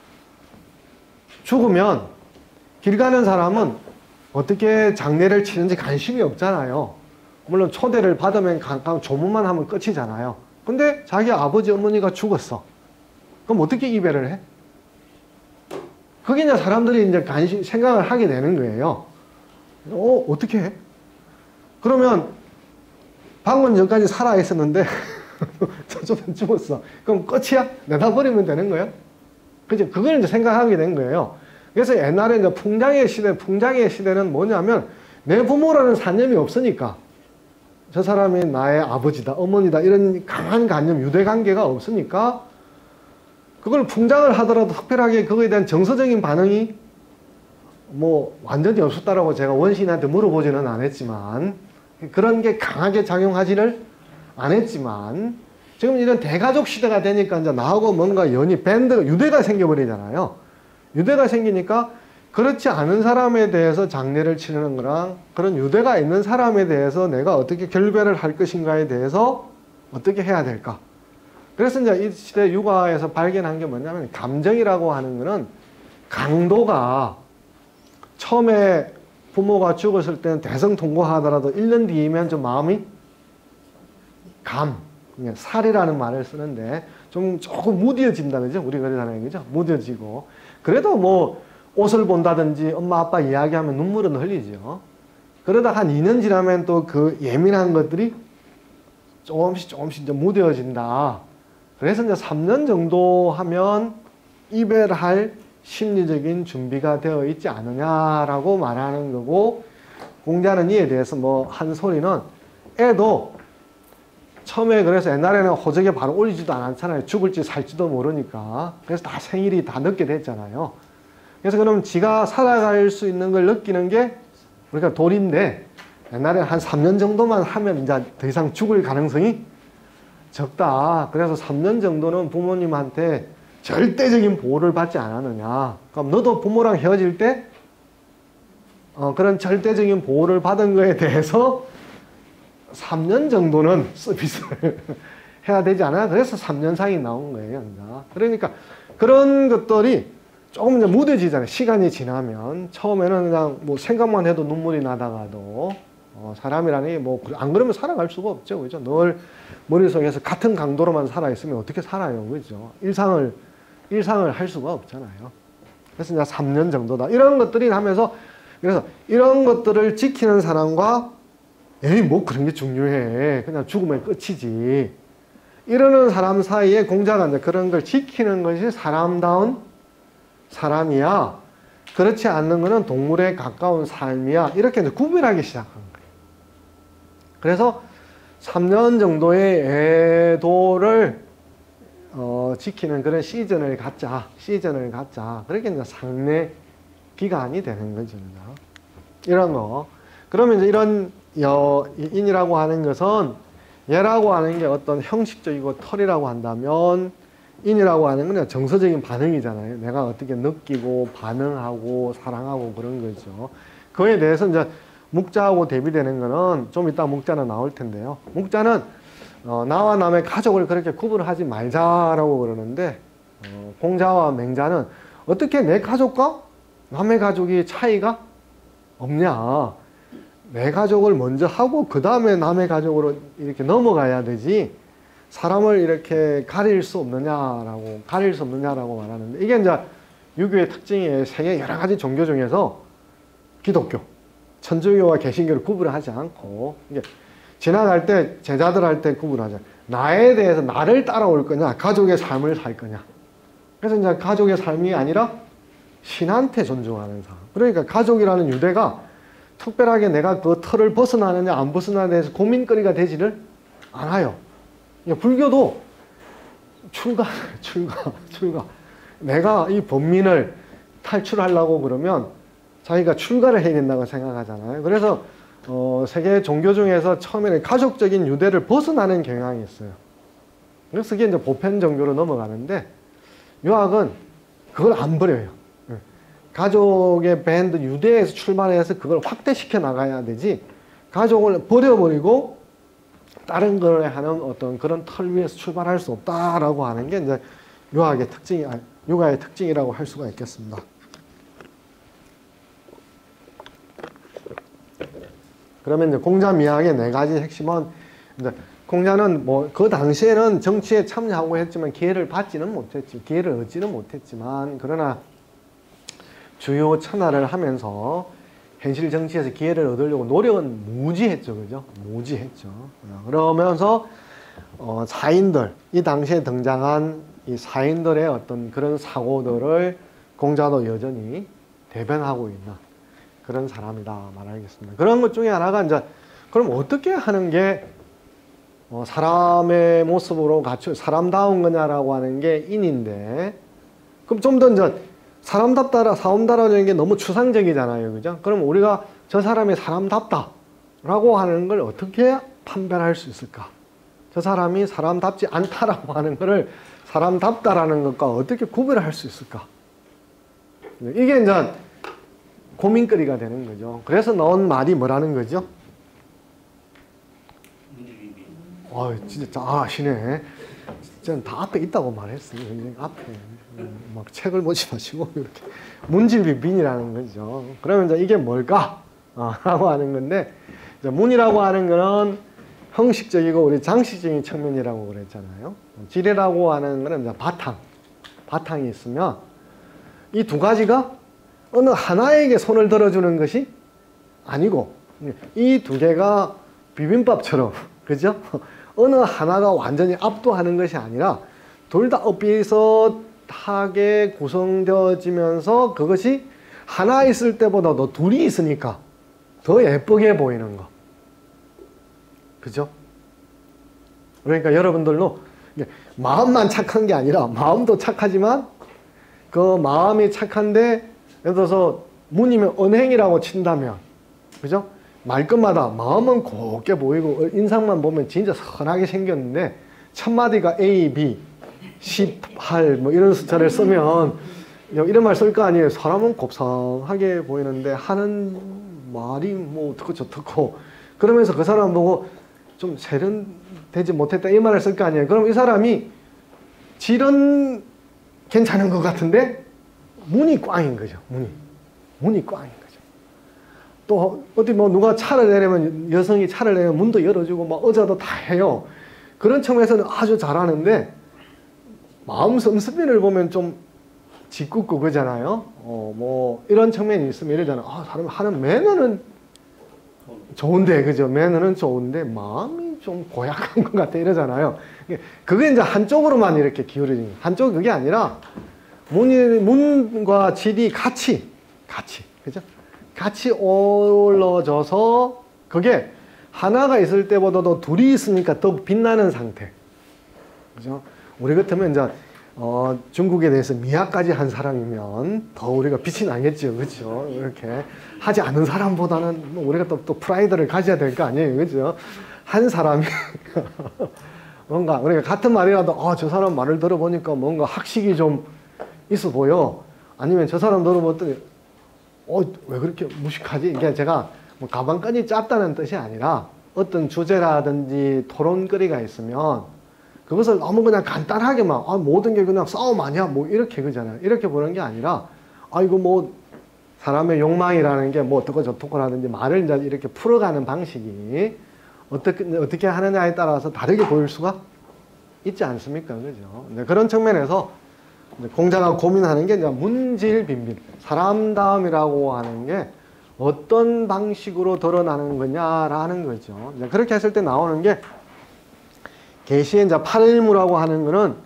죽으면 길 가는 사람은 어떻게 장례를 치는지 관심이 없잖아요. 물론 초대를 받으면 가까운 조문만 하면 끝이잖아요. 근데 자기 아버지, 어머니가 죽었어. 그럼 어떻게 이별을 해? 그게 이제 사람들이 이제 생각을 하게 되는 거예요. 어떻게 해? 그러면 방금 전까지 살아 있었는데 저쪽은 죽었어. 그럼 끝이야? 내다버리면 되는 거예요? 그죠? 그걸 이제 생각하게 된 거예요. 그래서 옛날에 이제 풍장의 시대는 뭐냐면 내 부모라는 산념이 없으니까, 저 사람이 나의 아버지다, 어머니다, 이런 강한 관념, 유대관계가 없으니까 그걸 풍장을 하더라도 특별하게 그거에 대한 정서적인 반응이 뭐 완전히 없었다라고 제가 원시인한테 물어보지는 않았지만, 그런 게 강하게 작용하지를 않았지만, 지금 이런 대가족 시대가 되니까 이제 나하고 뭔가 밴드가, 유대가 생겨버리잖아요. 유대가 생기니까 그렇지 않은 사람에 대해서 장례를 치르는 거랑 그런 유대가 있는 사람에 대해서 내가 어떻게 결별을 할 것인가에 대해서 어떻게 해야 될까. 그래서 이제 이 시대 육아에서 발견한 게 뭐냐면, 감정이라고 하는 거는 강도가 처음에 부모가 죽었을 때는 대성통곡하더라도 1년 뒤이면 좀 마음이 살이라는 말을 쓰는데 조금 무뎌진다, 그죠? 우리 그러잖아요, 그죠? 무뎌지고. 그래도 뭐 옷을 본다든지 엄마 아빠 이야기하면 눈물은 흘리죠. 그러다 한 2년 지나면 또 그 예민한 것들이 조금씩 이제 무뎌진다. 그래서 이제 3년 정도 하면 이별할 심리적인 준비가 되어 있지 않느냐라고 말하는 거고, 공자는 이에 대해서 뭐 한 소리는, 애도 처음에 그래서 옛날에는 호적에 바로 올리지도 않았잖아요. 죽을지 살지도 모르니까. 그래서 다 생일이 다 늦게 됐잖아요. 그래서 그럼 지가 살아갈 수 있는 걸 느끼는 게 우리가 돌인데 옛날에 한 3년 정도만 하면 이제 더 이상 죽을 가능성이 적다. 그래서 3년 정도는 부모님한테 절대적인 보호를 받지 않았느냐. 그럼 너도 부모랑 헤어질 때 그런 절대적인 보호를 받은 거에 대해서 3년 정도는 서비스를 해야 되지 않아? 그래서 3년상이 나온 거예요. 그러니까 그런 것들이 조금 이제 무뎌지잖아요. 시간이 지나면. 처음에는 그냥 뭐 생각만 해도 눈물이 나다가도 사람이라는 게 뭐 안 그러면 살아갈 수가 없죠. 그죠? 늘 머릿속에서 같은 강도로만 살아있으면 어떻게 살아요. 그죠? 일상을 할 수가 없잖아요. 그래서 이제 3년 정도다. 이런 것들이 하면서 그래서 이런 것들을 지키는 사람과 에이 뭐 그런 게 중요해. 그냥 죽으면 끝이지. 이러는 사람 사이에 공자가 이제 그런 걸 지키는 것이 사람다운 사람이야. 그렇지 않는 것은 동물에 가까운 삶이야. 이렇게 이제 구별하기 시작한 거예요. 그래서 3년 정도의 애도를 지키는 그런 시즌을 갖자. 그렇게 이제 상례 기간이 되는 거죠. 이런 거. 그러면 이제 이런 인이라고 하는 것은 얘라고 하는 게 어떤 형식적이고 털이라고 한다면 인이라고 하는 건 정서적인 반응이잖아요. 내가 어떻게 느끼고 반응하고 사랑하고 그런 거죠. 그에 대해서 이제 묵자하고 대비되는 거는 좀 이따 묵자는 나올 텐데요. 묵자는 나와 남의 가족을 그렇게 구분하지 말자라고 그러는데 공자와 맹자는 어떻게 내 가족과 남의 가족이 차이가 없냐. 내 가족을 먼저 하고 그 다음에 남의 가족으로 이렇게 넘어가야 되지 사람을 이렇게 가릴 수 없느냐라고 말하는데 이게 이제 유교의 특징이에요. 세계 여러 가지 종교 중에서 기독교, 천주교와 개신교를 구분하지 않고 이게 지나갈 때 제자들한테 구분하자. 나에 대해서 나를 따라올 거냐, 가족의 삶을 살 거냐. 그래서 이제 가족의 삶이 아니라 신한테 존중하는 사람. 그러니까 가족이라는 유대가 특별하게 내가 그 틀을 벗어나느냐 안 벗어나느냐에 대해서 고민거리가 되지를 않아요. 불교도 출가. 내가 이 범민을 탈출하려고 그러면 자기가 출가를 해야 된다고 생각하잖아요. 그래서 세계 종교 중에서 처음에는 가족적인 유대를 벗어나는 경향이 있어요. 그래서 그게 이제 보편 종교로 넘어가는데 유학은 그걸 안 버려요. 가족의 밴드 유대에서 출발해서 그걸 확대시켜 나가야 되지 가족을 버려버리고 다른 걸 하는 어떤 그런 틀 위에서 출발할 수 없다라고 하는 게 이제 유학의 육아의 특징이라고 할 수가 있겠습니다. 그러면 이제 공자 미학의 4가지 핵심은 이제 공자는 뭐 그 당시에는 정치에 참여하고 했지만 기회를 얻지는 못했지만 그러나 주요 천하를 하면서 현실 정치에서 기회를 얻으려고 노력은 무지했죠. 그죠? 무지했죠. 그러면서 사인들, 이 당시에 등장한 이 사인들의 어떤 그런 사고들을 공자도 여전히 대변하고 있는 그런 사람이다 말하겠습니다. 그런 것 중에 하나가 이제 그럼 어떻게 하는 게 사람의 모습으로 사람다운 거냐라고 하는 게 인인데 그럼 좀 더 이제 사람다라는 게 너무 추상적이잖아요. 그죠? 그럼 우리가 저 사람이 사람답다라고 하는 걸 어떻게 판별할 수 있을까? 저 사람이 사람답지 않다라고 하는 거를 사람답다라는 것과 어떻게 구별할 수 있을까? 이게 이제 고민거리가 되는 거죠. 그래서 나온 말이 뭐라는 거죠? 진짜 아시네. 진짜 다 앞에 있다고 말했어요. 앞에. 막 책을 보지 마시고 이렇게 문질비빈이라는 거죠. 그러면 이제 이게 뭘까? 라고 하는 건데 이제 문이라고 하는 거는 형식적이고 우리 장식적인 측면이라고 그랬잖아요. 지뢰라고 하는 거는 이제 바탕이 있으면 이 두 가지가 어느 하나에게 손을 들어주는 것이 아니고 이 두 개가 비빔밥처럼 그죠? 어느 하나가 완전히 압도하는 것이 아니라 둘 다 엇비슷하게 구성되어지면서 그것이 하나 있을 때보다 더 둘이 있으니까 더 예쁘게 보이는 거. 그죠? 그러니까 여러분들도 마음만 착한 게 아니라 마음도 착하지만 그 마음이 착한데 예를 들어서 문이면 언행이라고 친다면 그죠? 말끝마다 마음은 곱게 보이고 인상만 보면 진짜 선하게 생겼는데 첫 마디가 A, B, 18 뭐 이런 숫자를 쓰면 이런 말 쓸 거 아니에요. 사람은 곱상하게 보이는데 하는 말이 뭐 어떻고 저떻고 그러면서 그 사람 보고 좀 세련되지 못했다 이 말을 쓸 거 아니에요. 그럼 이 사람이 질은 괜찮은 것 같은데 문이 꽝인 거죠. 문이 꽝인 거죠. 또 어디 뭐 누가 차를 내려면 여성이 차를 내면 문도 열어주고 막 의자도 다 해요. 그런 측면에서는 아주 잘하는데 마음 씀씀이를 보면 좀 짓궂고 그러잖아요. 뭐 이런 측면이 있으면 이러잖아요. 사람 하는 매너는 좋은데 그죠? 매너는 좋은데 마음이 좀 고약한 것 같아 이러잖아요. 그게 이제 한쪽으로만 이렇게 기울어진 거예요. 한쪽 그게 아니라 문과 질이 같이 그죠? 같이 어우러져서 그게 하나가 있을 때보다도 둘이 있으니까 더 빛나는 상태. 그죠? 우리 같으면 이제 중국에 대해서 미학까지 한 사람이면 더 우리가 빛이 나겠죠. 그렇죠? 이렇게 하지 않은 사람보다는 우리가 또 프라이드를 가져야 될 거 아니에요. 그렇죠? 한 사람이 뭔가 우리가 같은 말이라도 저 사람 말을 들어보니까 뭔가 학식이 좀 있어 보여. 아니면 저 사람 들어봤더니 왜 그렇게 무식하지? 이게 제가 뭐 가방끈이 짧다는 뜻이 아니라 어떤 주제라든지 토론거리가 있으면 그것을 너무 그냥 간단하게만 모든 게 그냥 싸움 아니야 뭐 이렇게 그잖아요. 이렇게 보는 게 아니라 이거 뭐 사람의 욕망이라는 게 뭐 어떻고 저떻고라든지 말을 이제 이렇게 풀어가는 방식이 어떻게 하느냐에 따라서 다르게 보일 수가 있지 않습니까? 그죠? 네, 그런 측면에서 공자가 고민하는 게 이제 문질 빈빈 사람다움이라고 하는 게 어떤 방식으로 드러나는 거냐라는 거죠. 이제 그렇게 했을 때 나오는 게 계시에 이제 8일무라고 하는 거는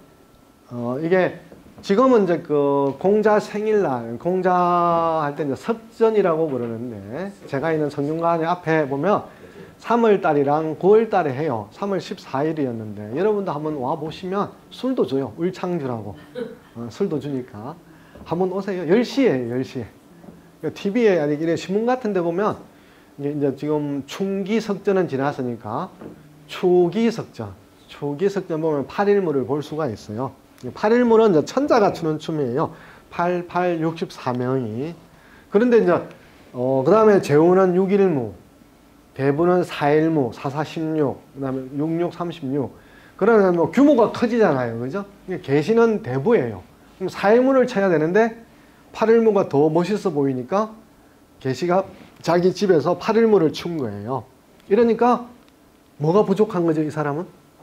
이게 지금은 이제 그 공자 생일날 공자할 때 이제 석전이라고 부르는데 제가 있는 성균관의 앞에 보면 3월달이랑 9월달에 해요. 3월 14일이었는데 여러분도 한번 와 보시면 술도 줘요. 울창주라고 술도 주니까 한번 오세요. 10시에 10시에 TV에 아니 이래 신문 같은 데 보면 이제 지금 충기석전은 지났으니까 초기석전 보면 8일무를 볼 수가 있어요. 8일무는 이제 천자가 추는 춤이에요. 8, 64명이. 그런데 이제 그 다음에 제우는 6일무, 대부는 4일무, 4, 16, 그 다음에 6, 36. 그러면 뭐 규모가 커지잖아요. 그죠? 계시는 대부예요. 그럼 4일무를 쳐야 되는데 8일무가 더 멋있어 보이니까 계시가 자기 집에서 8일무를 춘 거예요. 이러니까 뭐가 부족한 거죠, 이 사람은?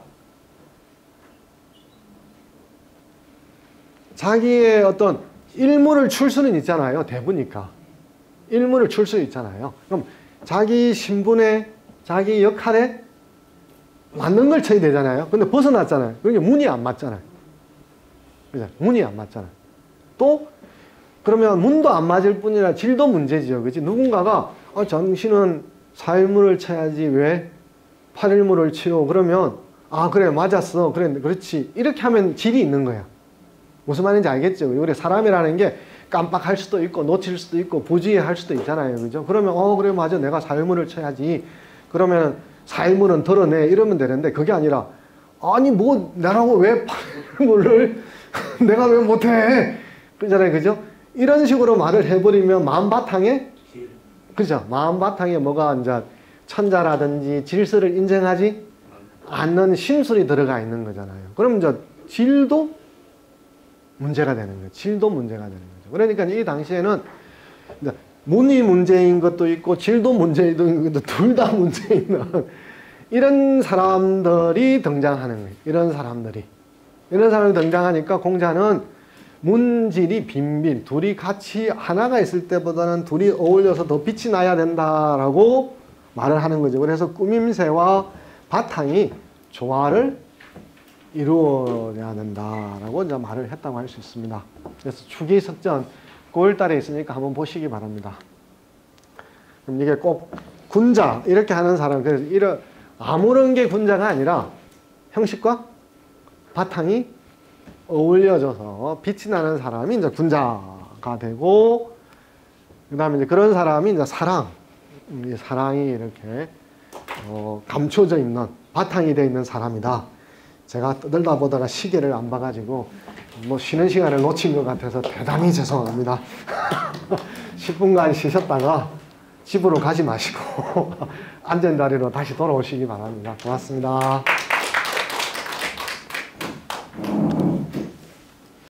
자기의 어떤 일무를 출 수는 있잖아요. 대부니까. 일무를 출 수 있잖아요. 그럼 자기 신분에, 자기 역할에 맞는 걸 쳐야 되잖아요. 근데 벗어났잖아요. 그러니까 문이 안 맞잖아요. 그죠? 문이 안 맞잖아요. 또, 그러면 문도 안 맞을 뿐이라 질도 문제지요. 그치? 누군가가, 당신은 4일무를 쳐야지 왜 8일무를 치요? 그러면, 그래, 맞았어. 그래, 그렇지. 이렇게 하면 질이 있는 거야. 무슨 말인지 알겠죠? 우리 사람이라는 게 깜빡할 수도 있고 놓칠 수도 있고 부주의할 수도 있잖아요. 그죠? 그러면 그래 맞아 내가 4일무를 쳐야지. 그러면 4일무는 덜어내 이러면 되는데 그게 아니라 아니 뭐 나라고 왜 8일무를 내가 왜 못해? 그잖아요. 그죠? 이런 식으로 말을 해버리면 마음바탕에 그죠? 마음바탕에 뭐가 이제 천자라든지 질서를 인정하지 않는 심술이 들어가 있는 거잖아요. 그럼 이제 질도 문제가 되는 거예요. 질도 문제가 되는 거죠. 그러니까 이 당시에는 문이 문제인 것도 있고 질도 문제인 것도 둘 다 문제 있는 이런 사람들이 등장하는 거예요. 이런 사람들이 등장하니까 공자는 문질이 빈빈 둘이 같이 하나가 있을 때보다는 둘이 어울려서 더 빛이 나야 된다라고 말을 하는 거죠. 그래서 꾸밈새와 바탕이 조화를 이루어야 된다라고 이제 말을 했다고 할 수 있습니다. 그래서 추기석전 9월달에 있으니까 한번 보시기 바랍니다. 그럼 이게 꼭 군자 이렇게 하는 사람 그래서 아무런 게 군자가 아니라 형식과 바탕이 어울려져서 빛이 나는 사람이 이제 군자가 되고, 그 다음에 이제 그런 사람이 이제 사랑, 이 사랑이 이렇게 감춰져 있는, 바탕이 되어 있는 사람이다. 제가 떠들다 보다가 시계를 안 봐가지고 뭐 쉬는 시간을 놓친 것 같아서 대단히 죄송합니다. 10분간 쉬셨다가 집으로 가지 마시고 앉은 자리로 다시 돌아오시기 바랍니다. 고맙습니다.